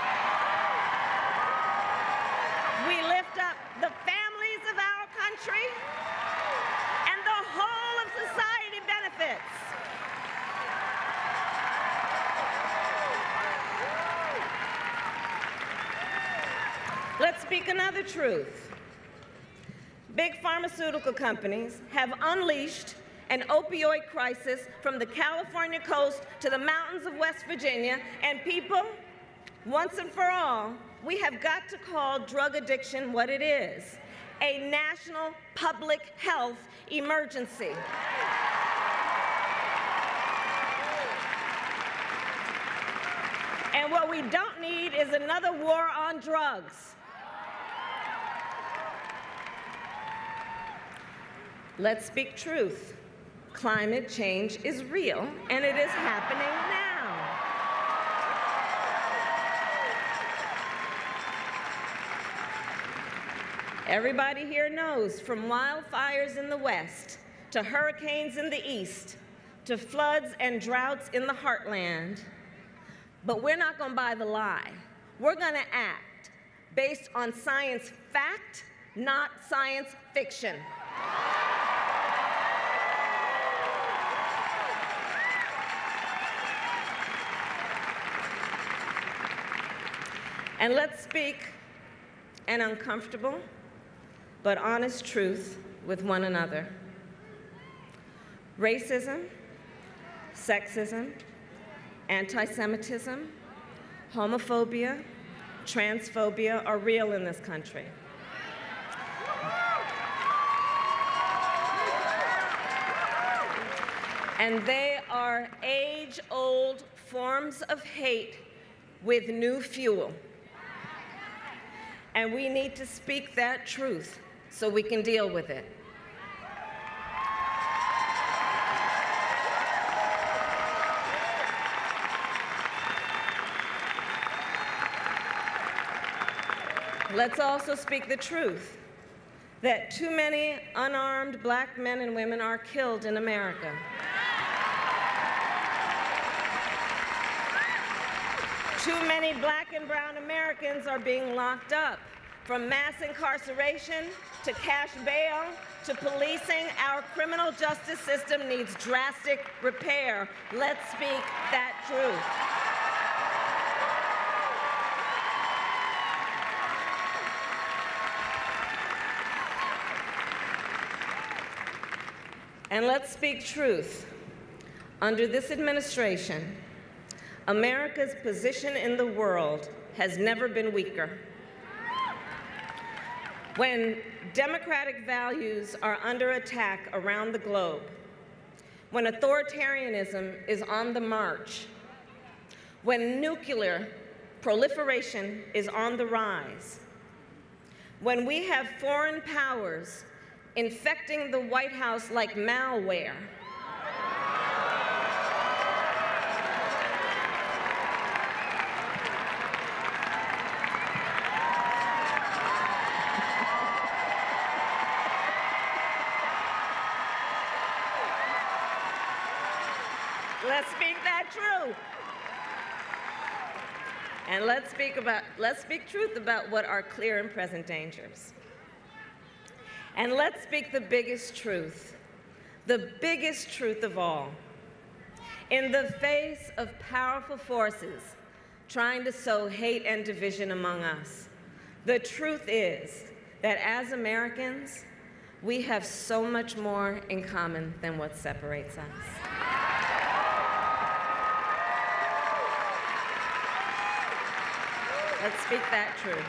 we lift up the families of our country, and the whole of society benefits. Let's speak another truth. Big pharmaceutical companies have unleashed an opioid crisis from the California coast to the mountains of West Virginia, and people, once and for all, we have got to call drug addiction what it is, a national public health emergency. And what we don't need is another war on drugs. Let's speak truth Climate change is real, and it is happening now. Everybody here knows, from wildfires in the West, to hurricanes in the East, to floods and droughts in the heartland. But we're not gonna buy the lie. We're gonna act based on science fact, not science fiction. And let's speak an uncomfortable but honest truth with one another. Racism, sexism, anti-Semitism, homophobia, transphobia are real in this country. And they are age-old forms of hate with new fuel. And we need to speak that truth so we can deal with it. Let's also speak the truth that too many unarmed black men and women are killed in America. Too many black and brown Americans are being locked up. From mass incarceration to cash bail to policing, our criminal justice system needs drastic repair. Let's speak that truth. And let's speak truth. Under this administration, America's position in the world has never been weaker. When democratic values are under attack around the globe, when authoritarianism is on the march, when nuclear proliferation is on the rise, when we have foreign powers infecting the White House like malware, let's speak that truth. And let's speak about, let's speak truth about what are clear and present dangers. And let's speak the biggest truth, the biggest truth of all. In the face of powerful forces trying to sow hate and division among us, the truth is that as Americans, we have so much more in common than what separates us. Let's speak that truth.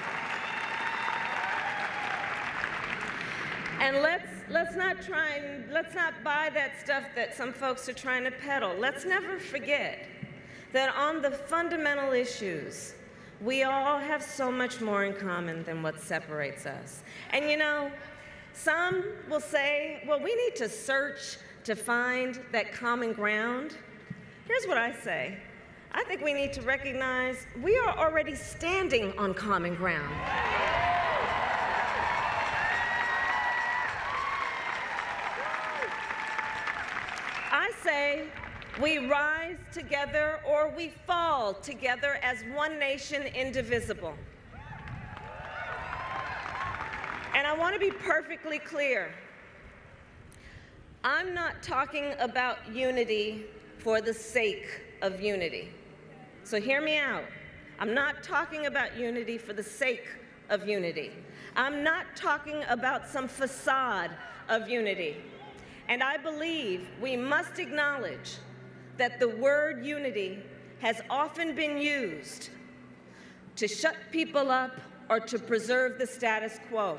And let's, let's not try and, let's not buy that stuff that some folks are trying to peddle. Let's never forget that on the fundamental issues, we all have so much more in common than what separates us. And you know, some will say, well, we need to search to find that common ground. Here's what I say. I think we need to recognize we are already standing on common ground. I say we rise together or we fall together as one nation indivisible. And I want to be perfectly clear. I'm not talking about unity for the sake of unity. So hear me out. I'm not talking about unity for the sake of unity. I'm not talking about some facade of unity. And I believe we must acknowledge that the word unity has often been used to shut people up or to preserve the status quo.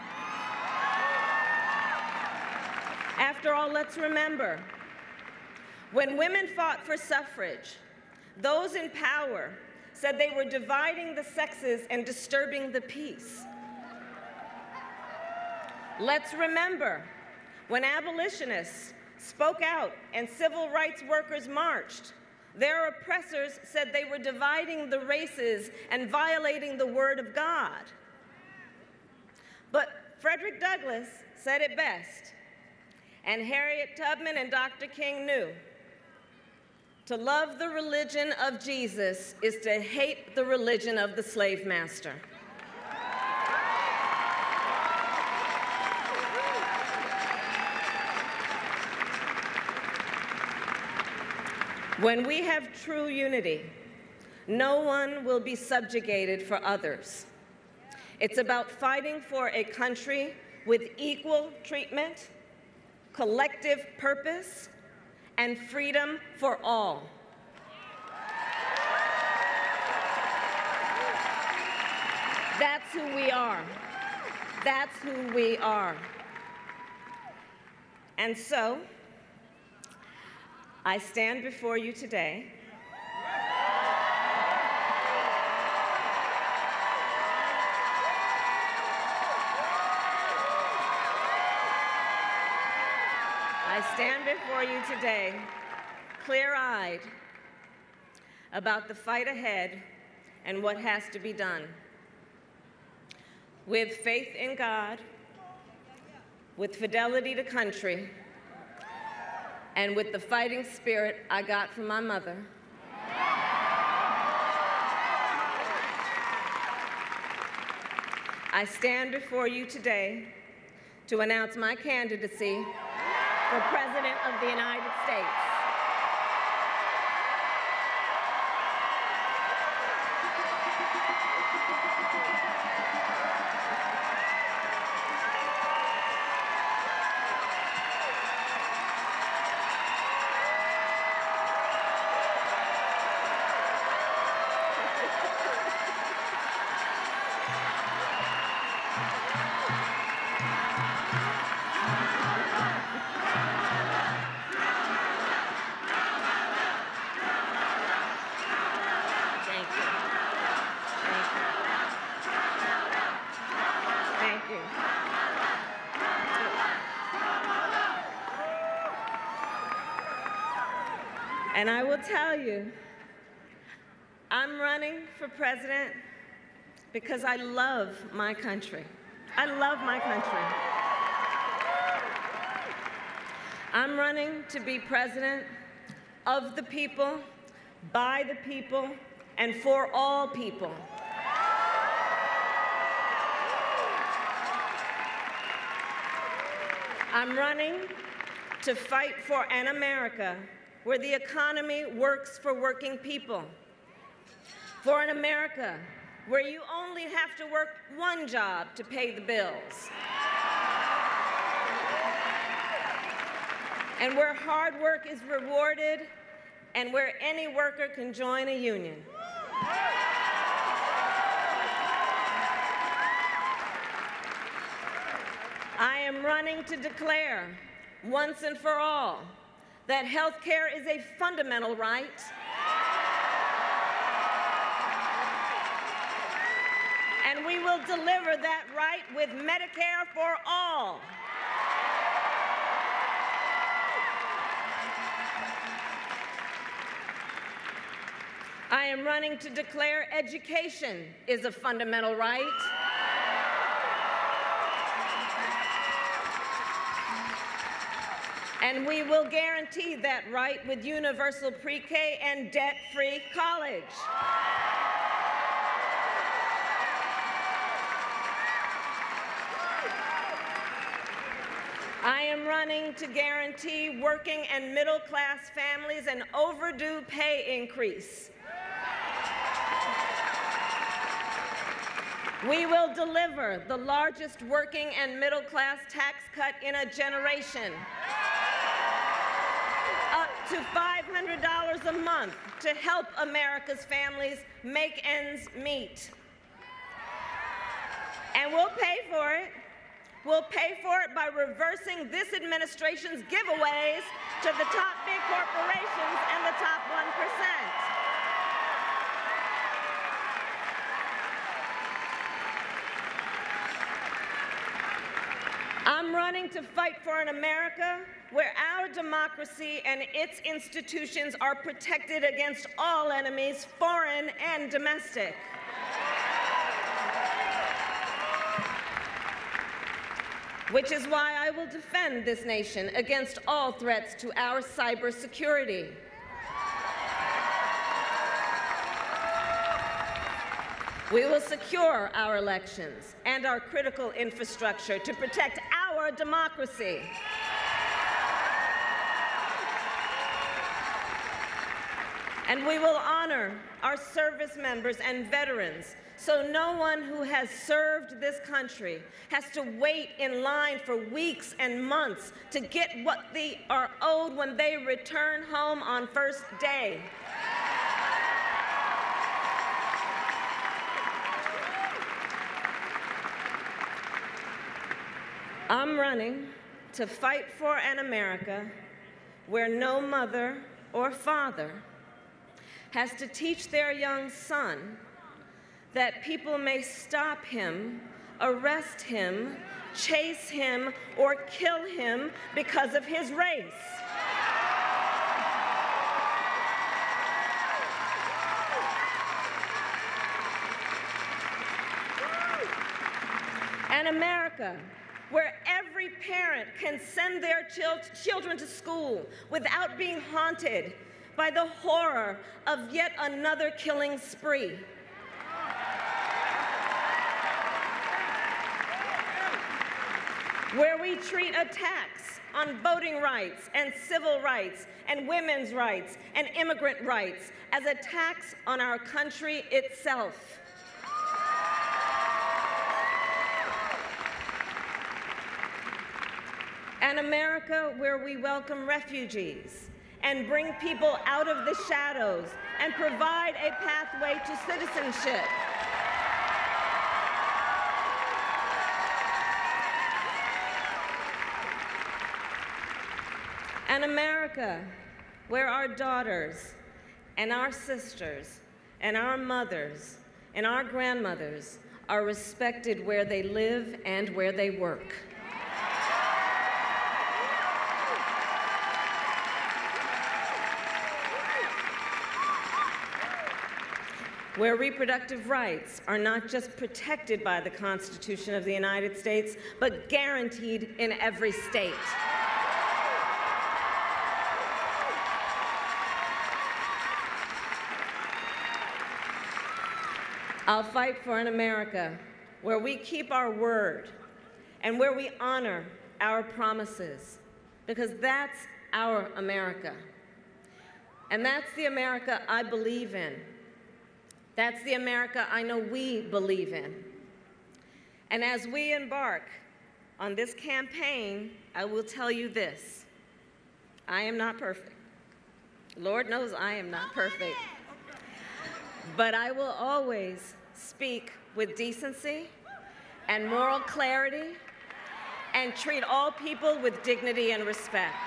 After all, let's remember, when women fought for suffrage, those in power said they were dividing the sexes and disturbing the peace. Let's remember, when abolitionists spoke out and civil rights workers marched. Their oppressors said they were dividing the races and violating the word of God. But Frederick Douglass said it best, and Harriet Tubman and Doctor King knew. To love the religion of Jesus is to hate the religion of the slave master. When we have true unity, no one will be subjugated for others. It's about fighting for a country with equal treatment, collective purpose, and freedom for all. That's who we are. That's who we are. And so, I stand before you today I stand before you today clear-eyed about the fight ahead and what has to be done. With faith in God, with fidelity to country, and with the fighting spirit I got from my mother, I stand before you today to announce my candidacy for President of the United States. And I will tell you, I'm running for president because I love my country. I love my country. I'm running to be president of the people, by the people, and for all people. I'm running to fight for an America where the economy works for working people, for an America where you only have to work one job to pay the bills, and where hard work is rewarded, and where any worker can join a union. I am running to declare, once and for all, that health care is a fundamental right, and we will deliver that right with Medicare for all. I am running to declare education is a fundamental right, and we will guarantee that right with universal pre-K and debt-free college. I am running to guarantee working and middle-class families an overdue pay increase. We will deliver the largest working and middle-class tax cut in a generation, up to five hundred dollars a month to help America's families make ends meet. And we'll pay for it. We'll pay for it by reversing this administration's giveaways to the top big corporations and the top one percent. I'm I'm running to fight for an America where our democracy and its institutions are protected against all enemies, foreign and domestic. Which is why I will defend this nation against all threats to our cybersecurity. We will secure our elections and our critical infrastructure to protect our democracy. And we will honor our service members and veterans, so no one who has served this country has to wait in line for weeks and months to get what they are owed when they return home on first day. I'm running to fight for an America where no mother or father has to teach their young son that people may stop him, arrest him, chase him, or kill him because of his race. An America where every parent can send their chil- children to school without being haunted by the horror of yet another killing spree. Where we treat attacks on voting rights and civil rights and women's rights and immigrant rights as attacks on our country itself. An America where we welcome refugees and bring people out of the shadows and provide a pathway to citizenship. An America where our daughters and our sisters and our mothers and our grandmothers are respected where they live and where they work. Where reproductive rights are not just protected by the Constitution of the United States, but guaranteed in every state. I'll fight for an America where we keep our word and where we honor our promises, because that's our America. And that's the America I believe in. That's the America I know we believe in. And as we embark on this campaign, I will tell you this: I am not perfect. Lord knows I am not perfect. But I will always speak with decency and moral clarity and treat all people with dignity and respect.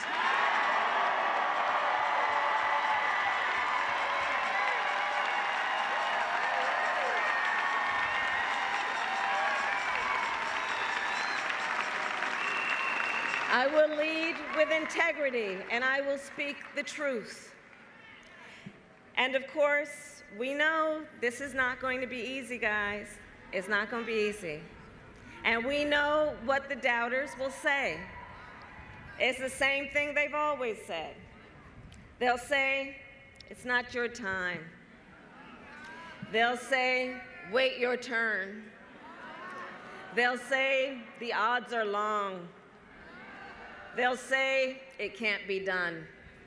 I will lead with integrity, and I will speak the truth. And of course, we know this is not going to be easy, guys. It's not going to be easy. And we know what the doubters will say. It's the same thing they've always said. They'll say, it's not your time. They'll say, wait your turn. They'll say, the odds are long. They'll say, it can't be done.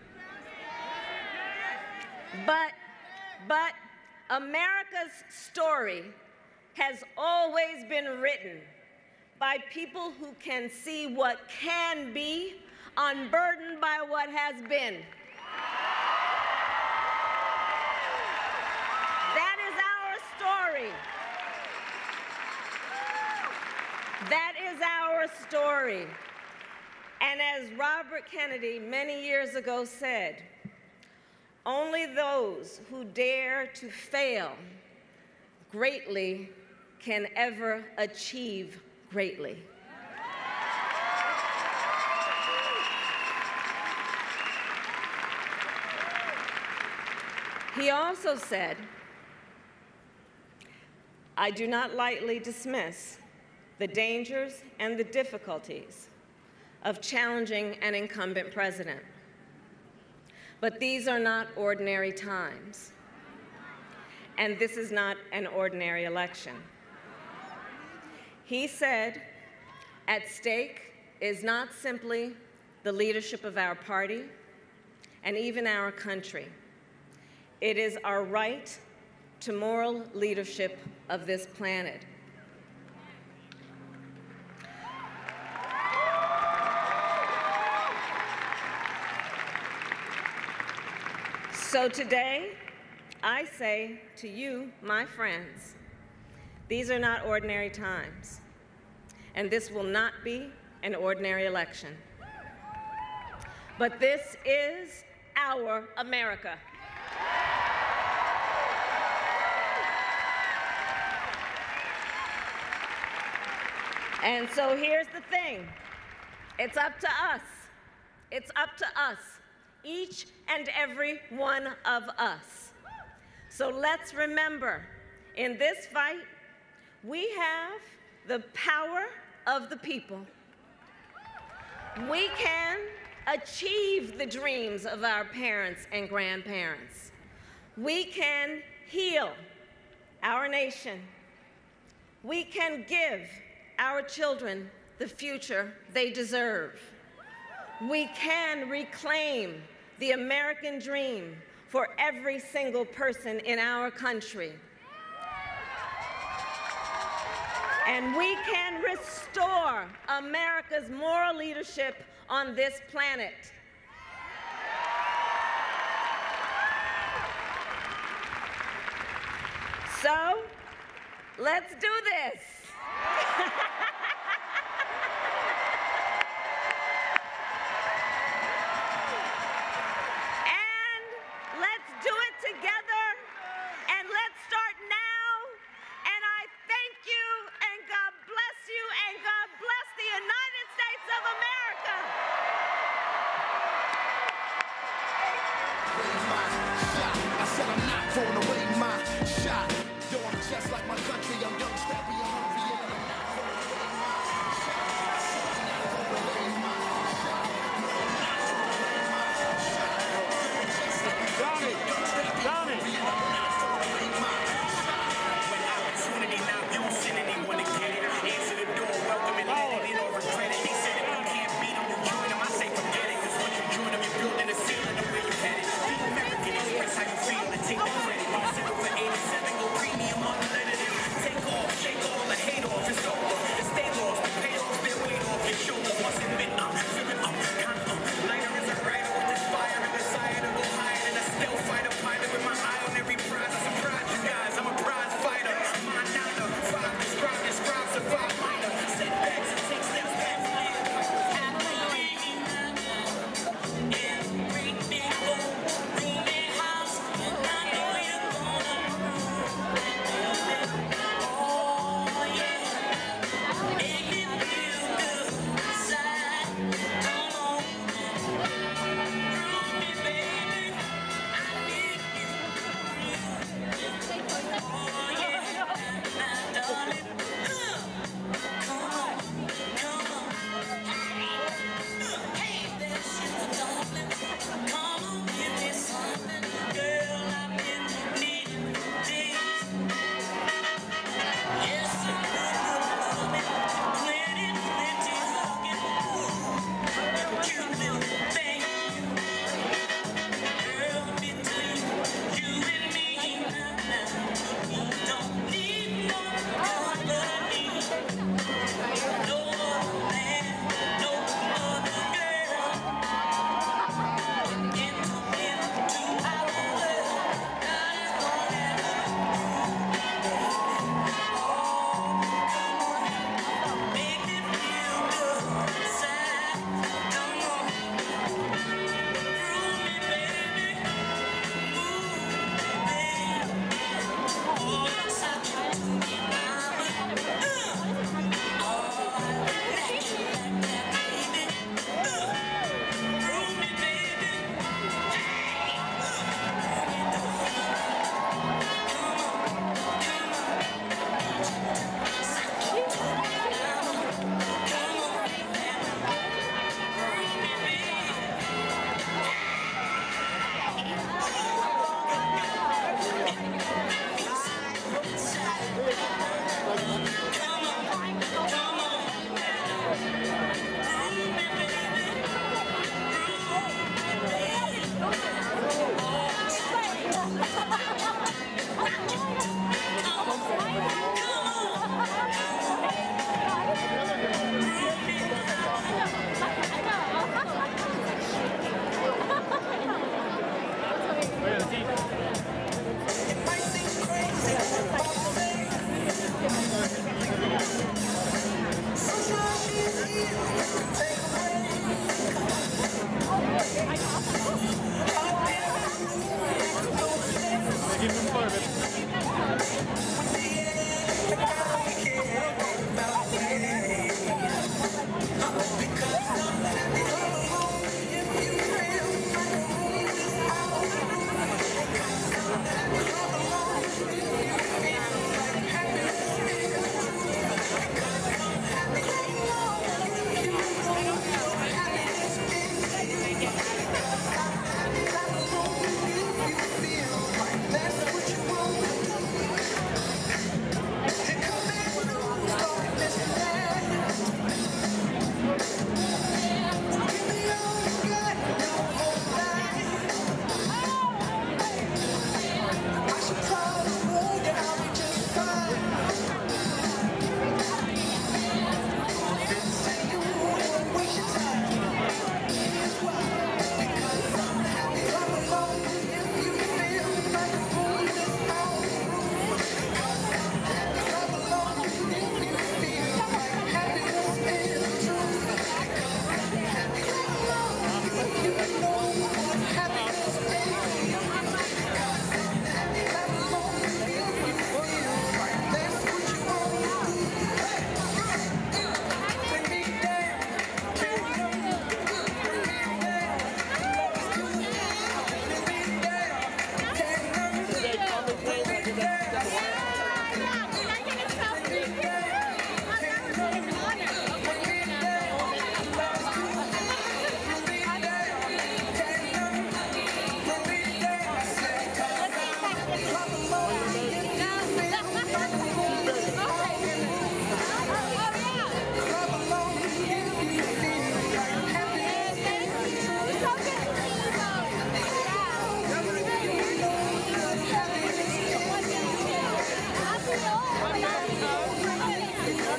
But, but America's story has always been written by people who can see what can be, unburdened by what has been. That is our story. That is our story. And as Robert Kennedy many years ago said, only those who dare to fail greatly can ever achieve greatly. He also said, I do not lightly dismiss the dangers and the difficulties of challenging an incumbent president. But these are not ordinary times, and this is not an ordinary election. He said, at stake is not simply the leadership of our party and even our country. It is our right to moral leadership of this planet. So today, I say to you, my friends, these are not ordinary times, and this will not be an ordinary election. But this is our America. And so here's the thing. It's up to us. It's up to us, each and every one of us. So let's remember, in this fight, we have the power of the people. We can achieve the dreams of our parents and grandparents. We can heal our nation. We can give our children the future they deserve. We can reclaim the American dream for every single person in our country. And we can restore America's moral leadership on this planet. So, let's do this. And let's do it together, and let's start now. And I thank you, and God bless you, and God bless the United States of America. I said I'm not throwing away my shot. Yo, I'm just like my country. I'm young, scrappy, and hungry. And I'm not throwing away my shot. I said I'm not throwing away my shot. No, I'm not throwing away my shot. I'm just like my country. I'm young, scrappy, and hungry. And I'm not throwing away my shot. When opportunity not using anyone to get it. Answer the door, welcome and let it in or regret it. They said if you can't beat them, you join them. I say forget it, cause once you join them, you're building a ceiling of where you headed. Be American, express how you feel and take the credit. Sit over eighty-seven, go premium, unlimited. Take off.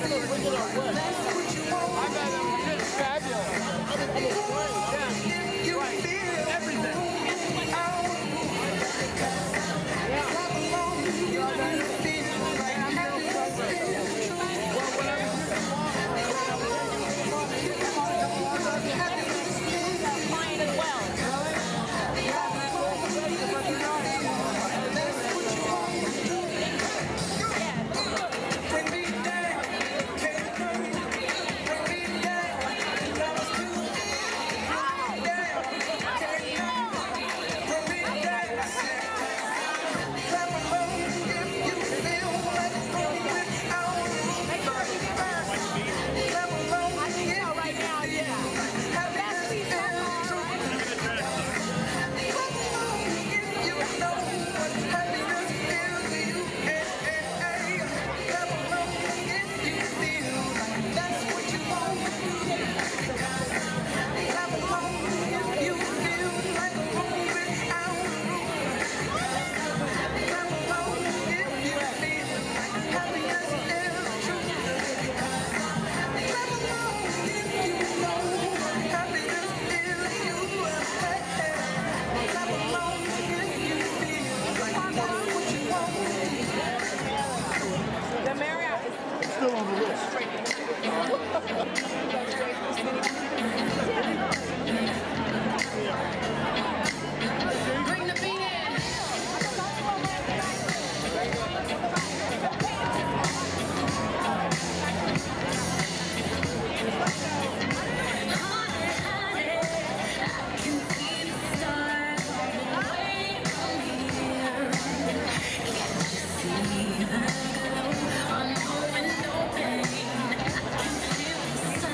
I'm going no pain. I can feel the sun.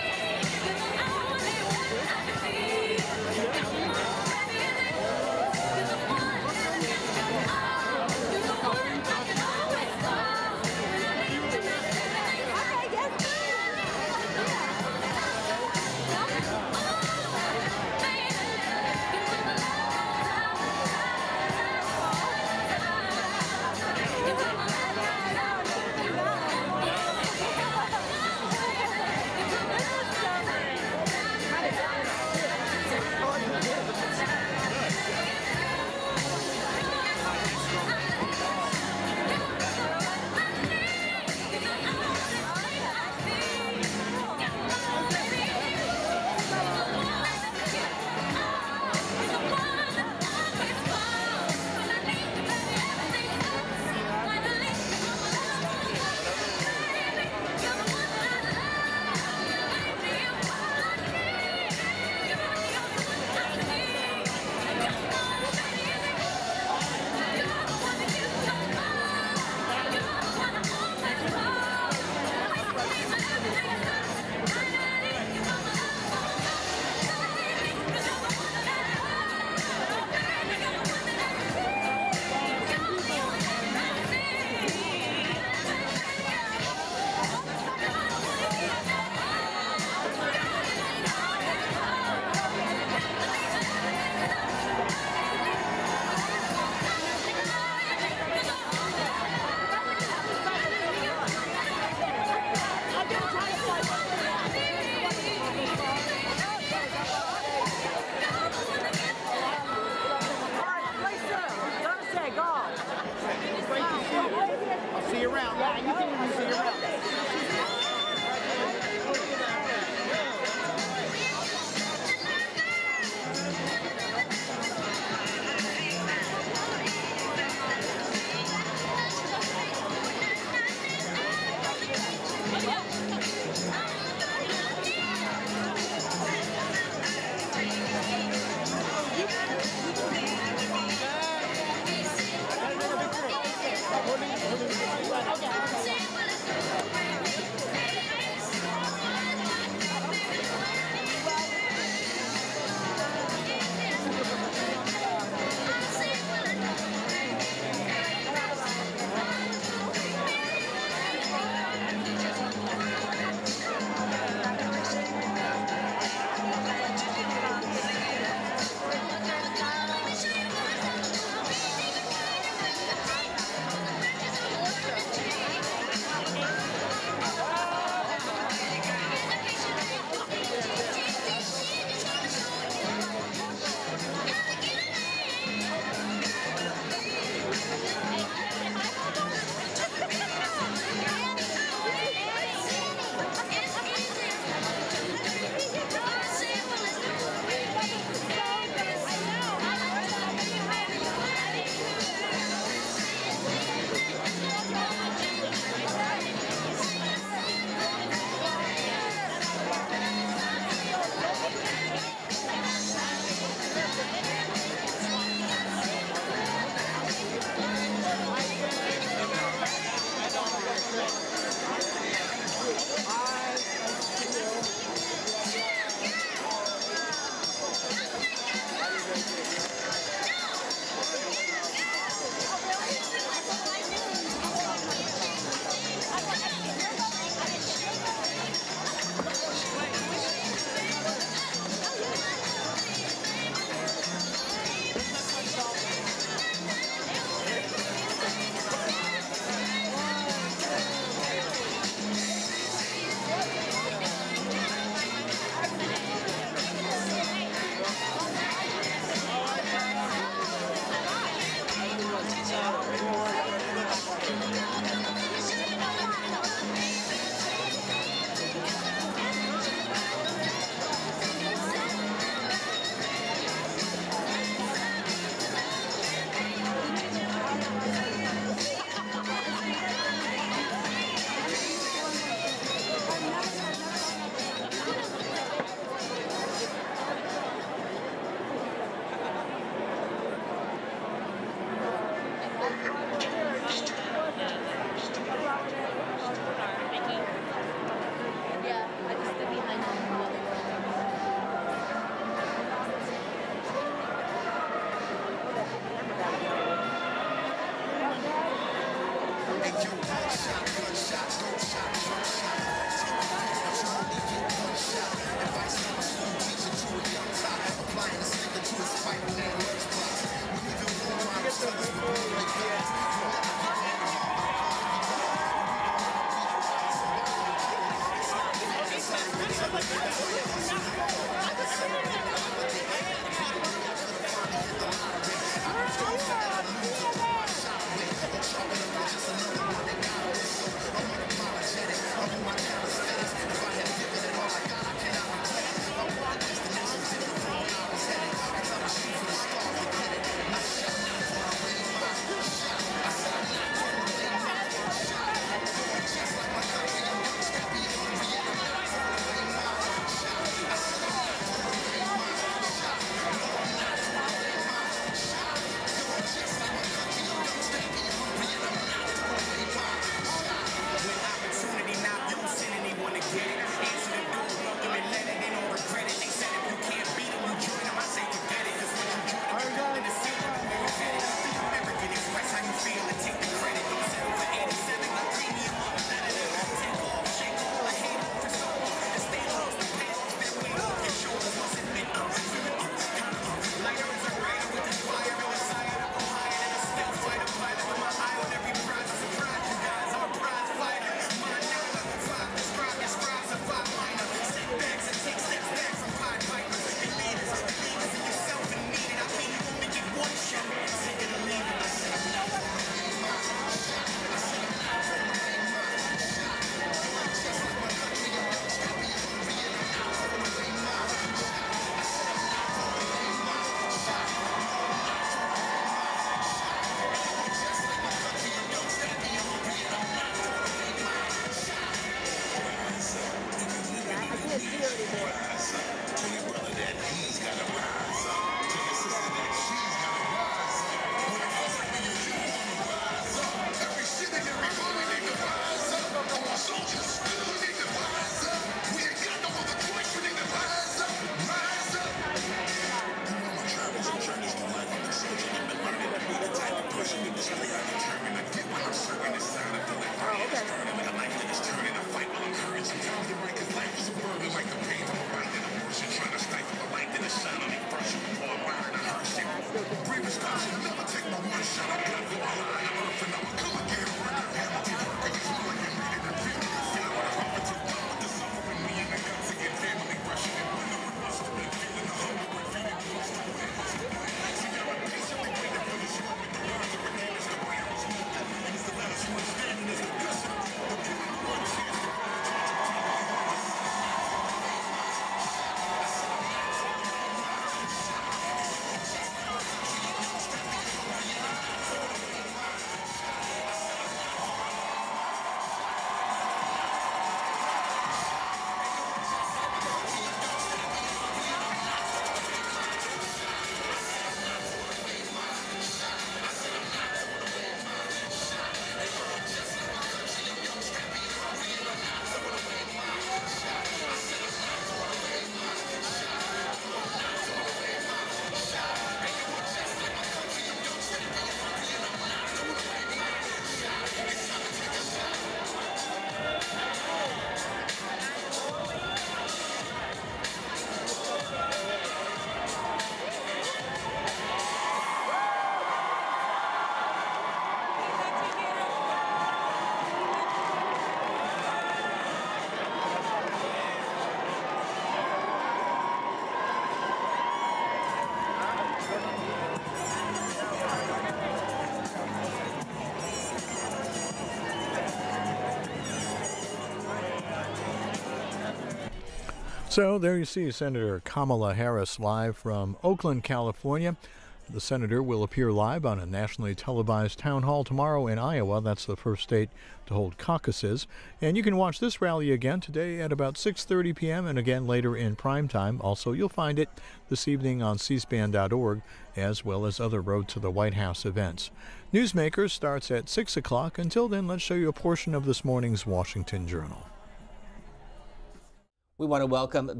So there you see Senator Kamala Harris live from Oakland, California. The senator will appear live on a nationally televised town hall tomorrow in Iowa. That's the first state to hold caucuses. And you can watch this rally again today at about six thirty p.m. and again later in prime time. Also, you'll find it this evening on c span dot org, as well as other Road to the White House events. Newsmakers starts at six o'clock. Until then, let's show you a portion of this morning's Washington Journal. We want to welcome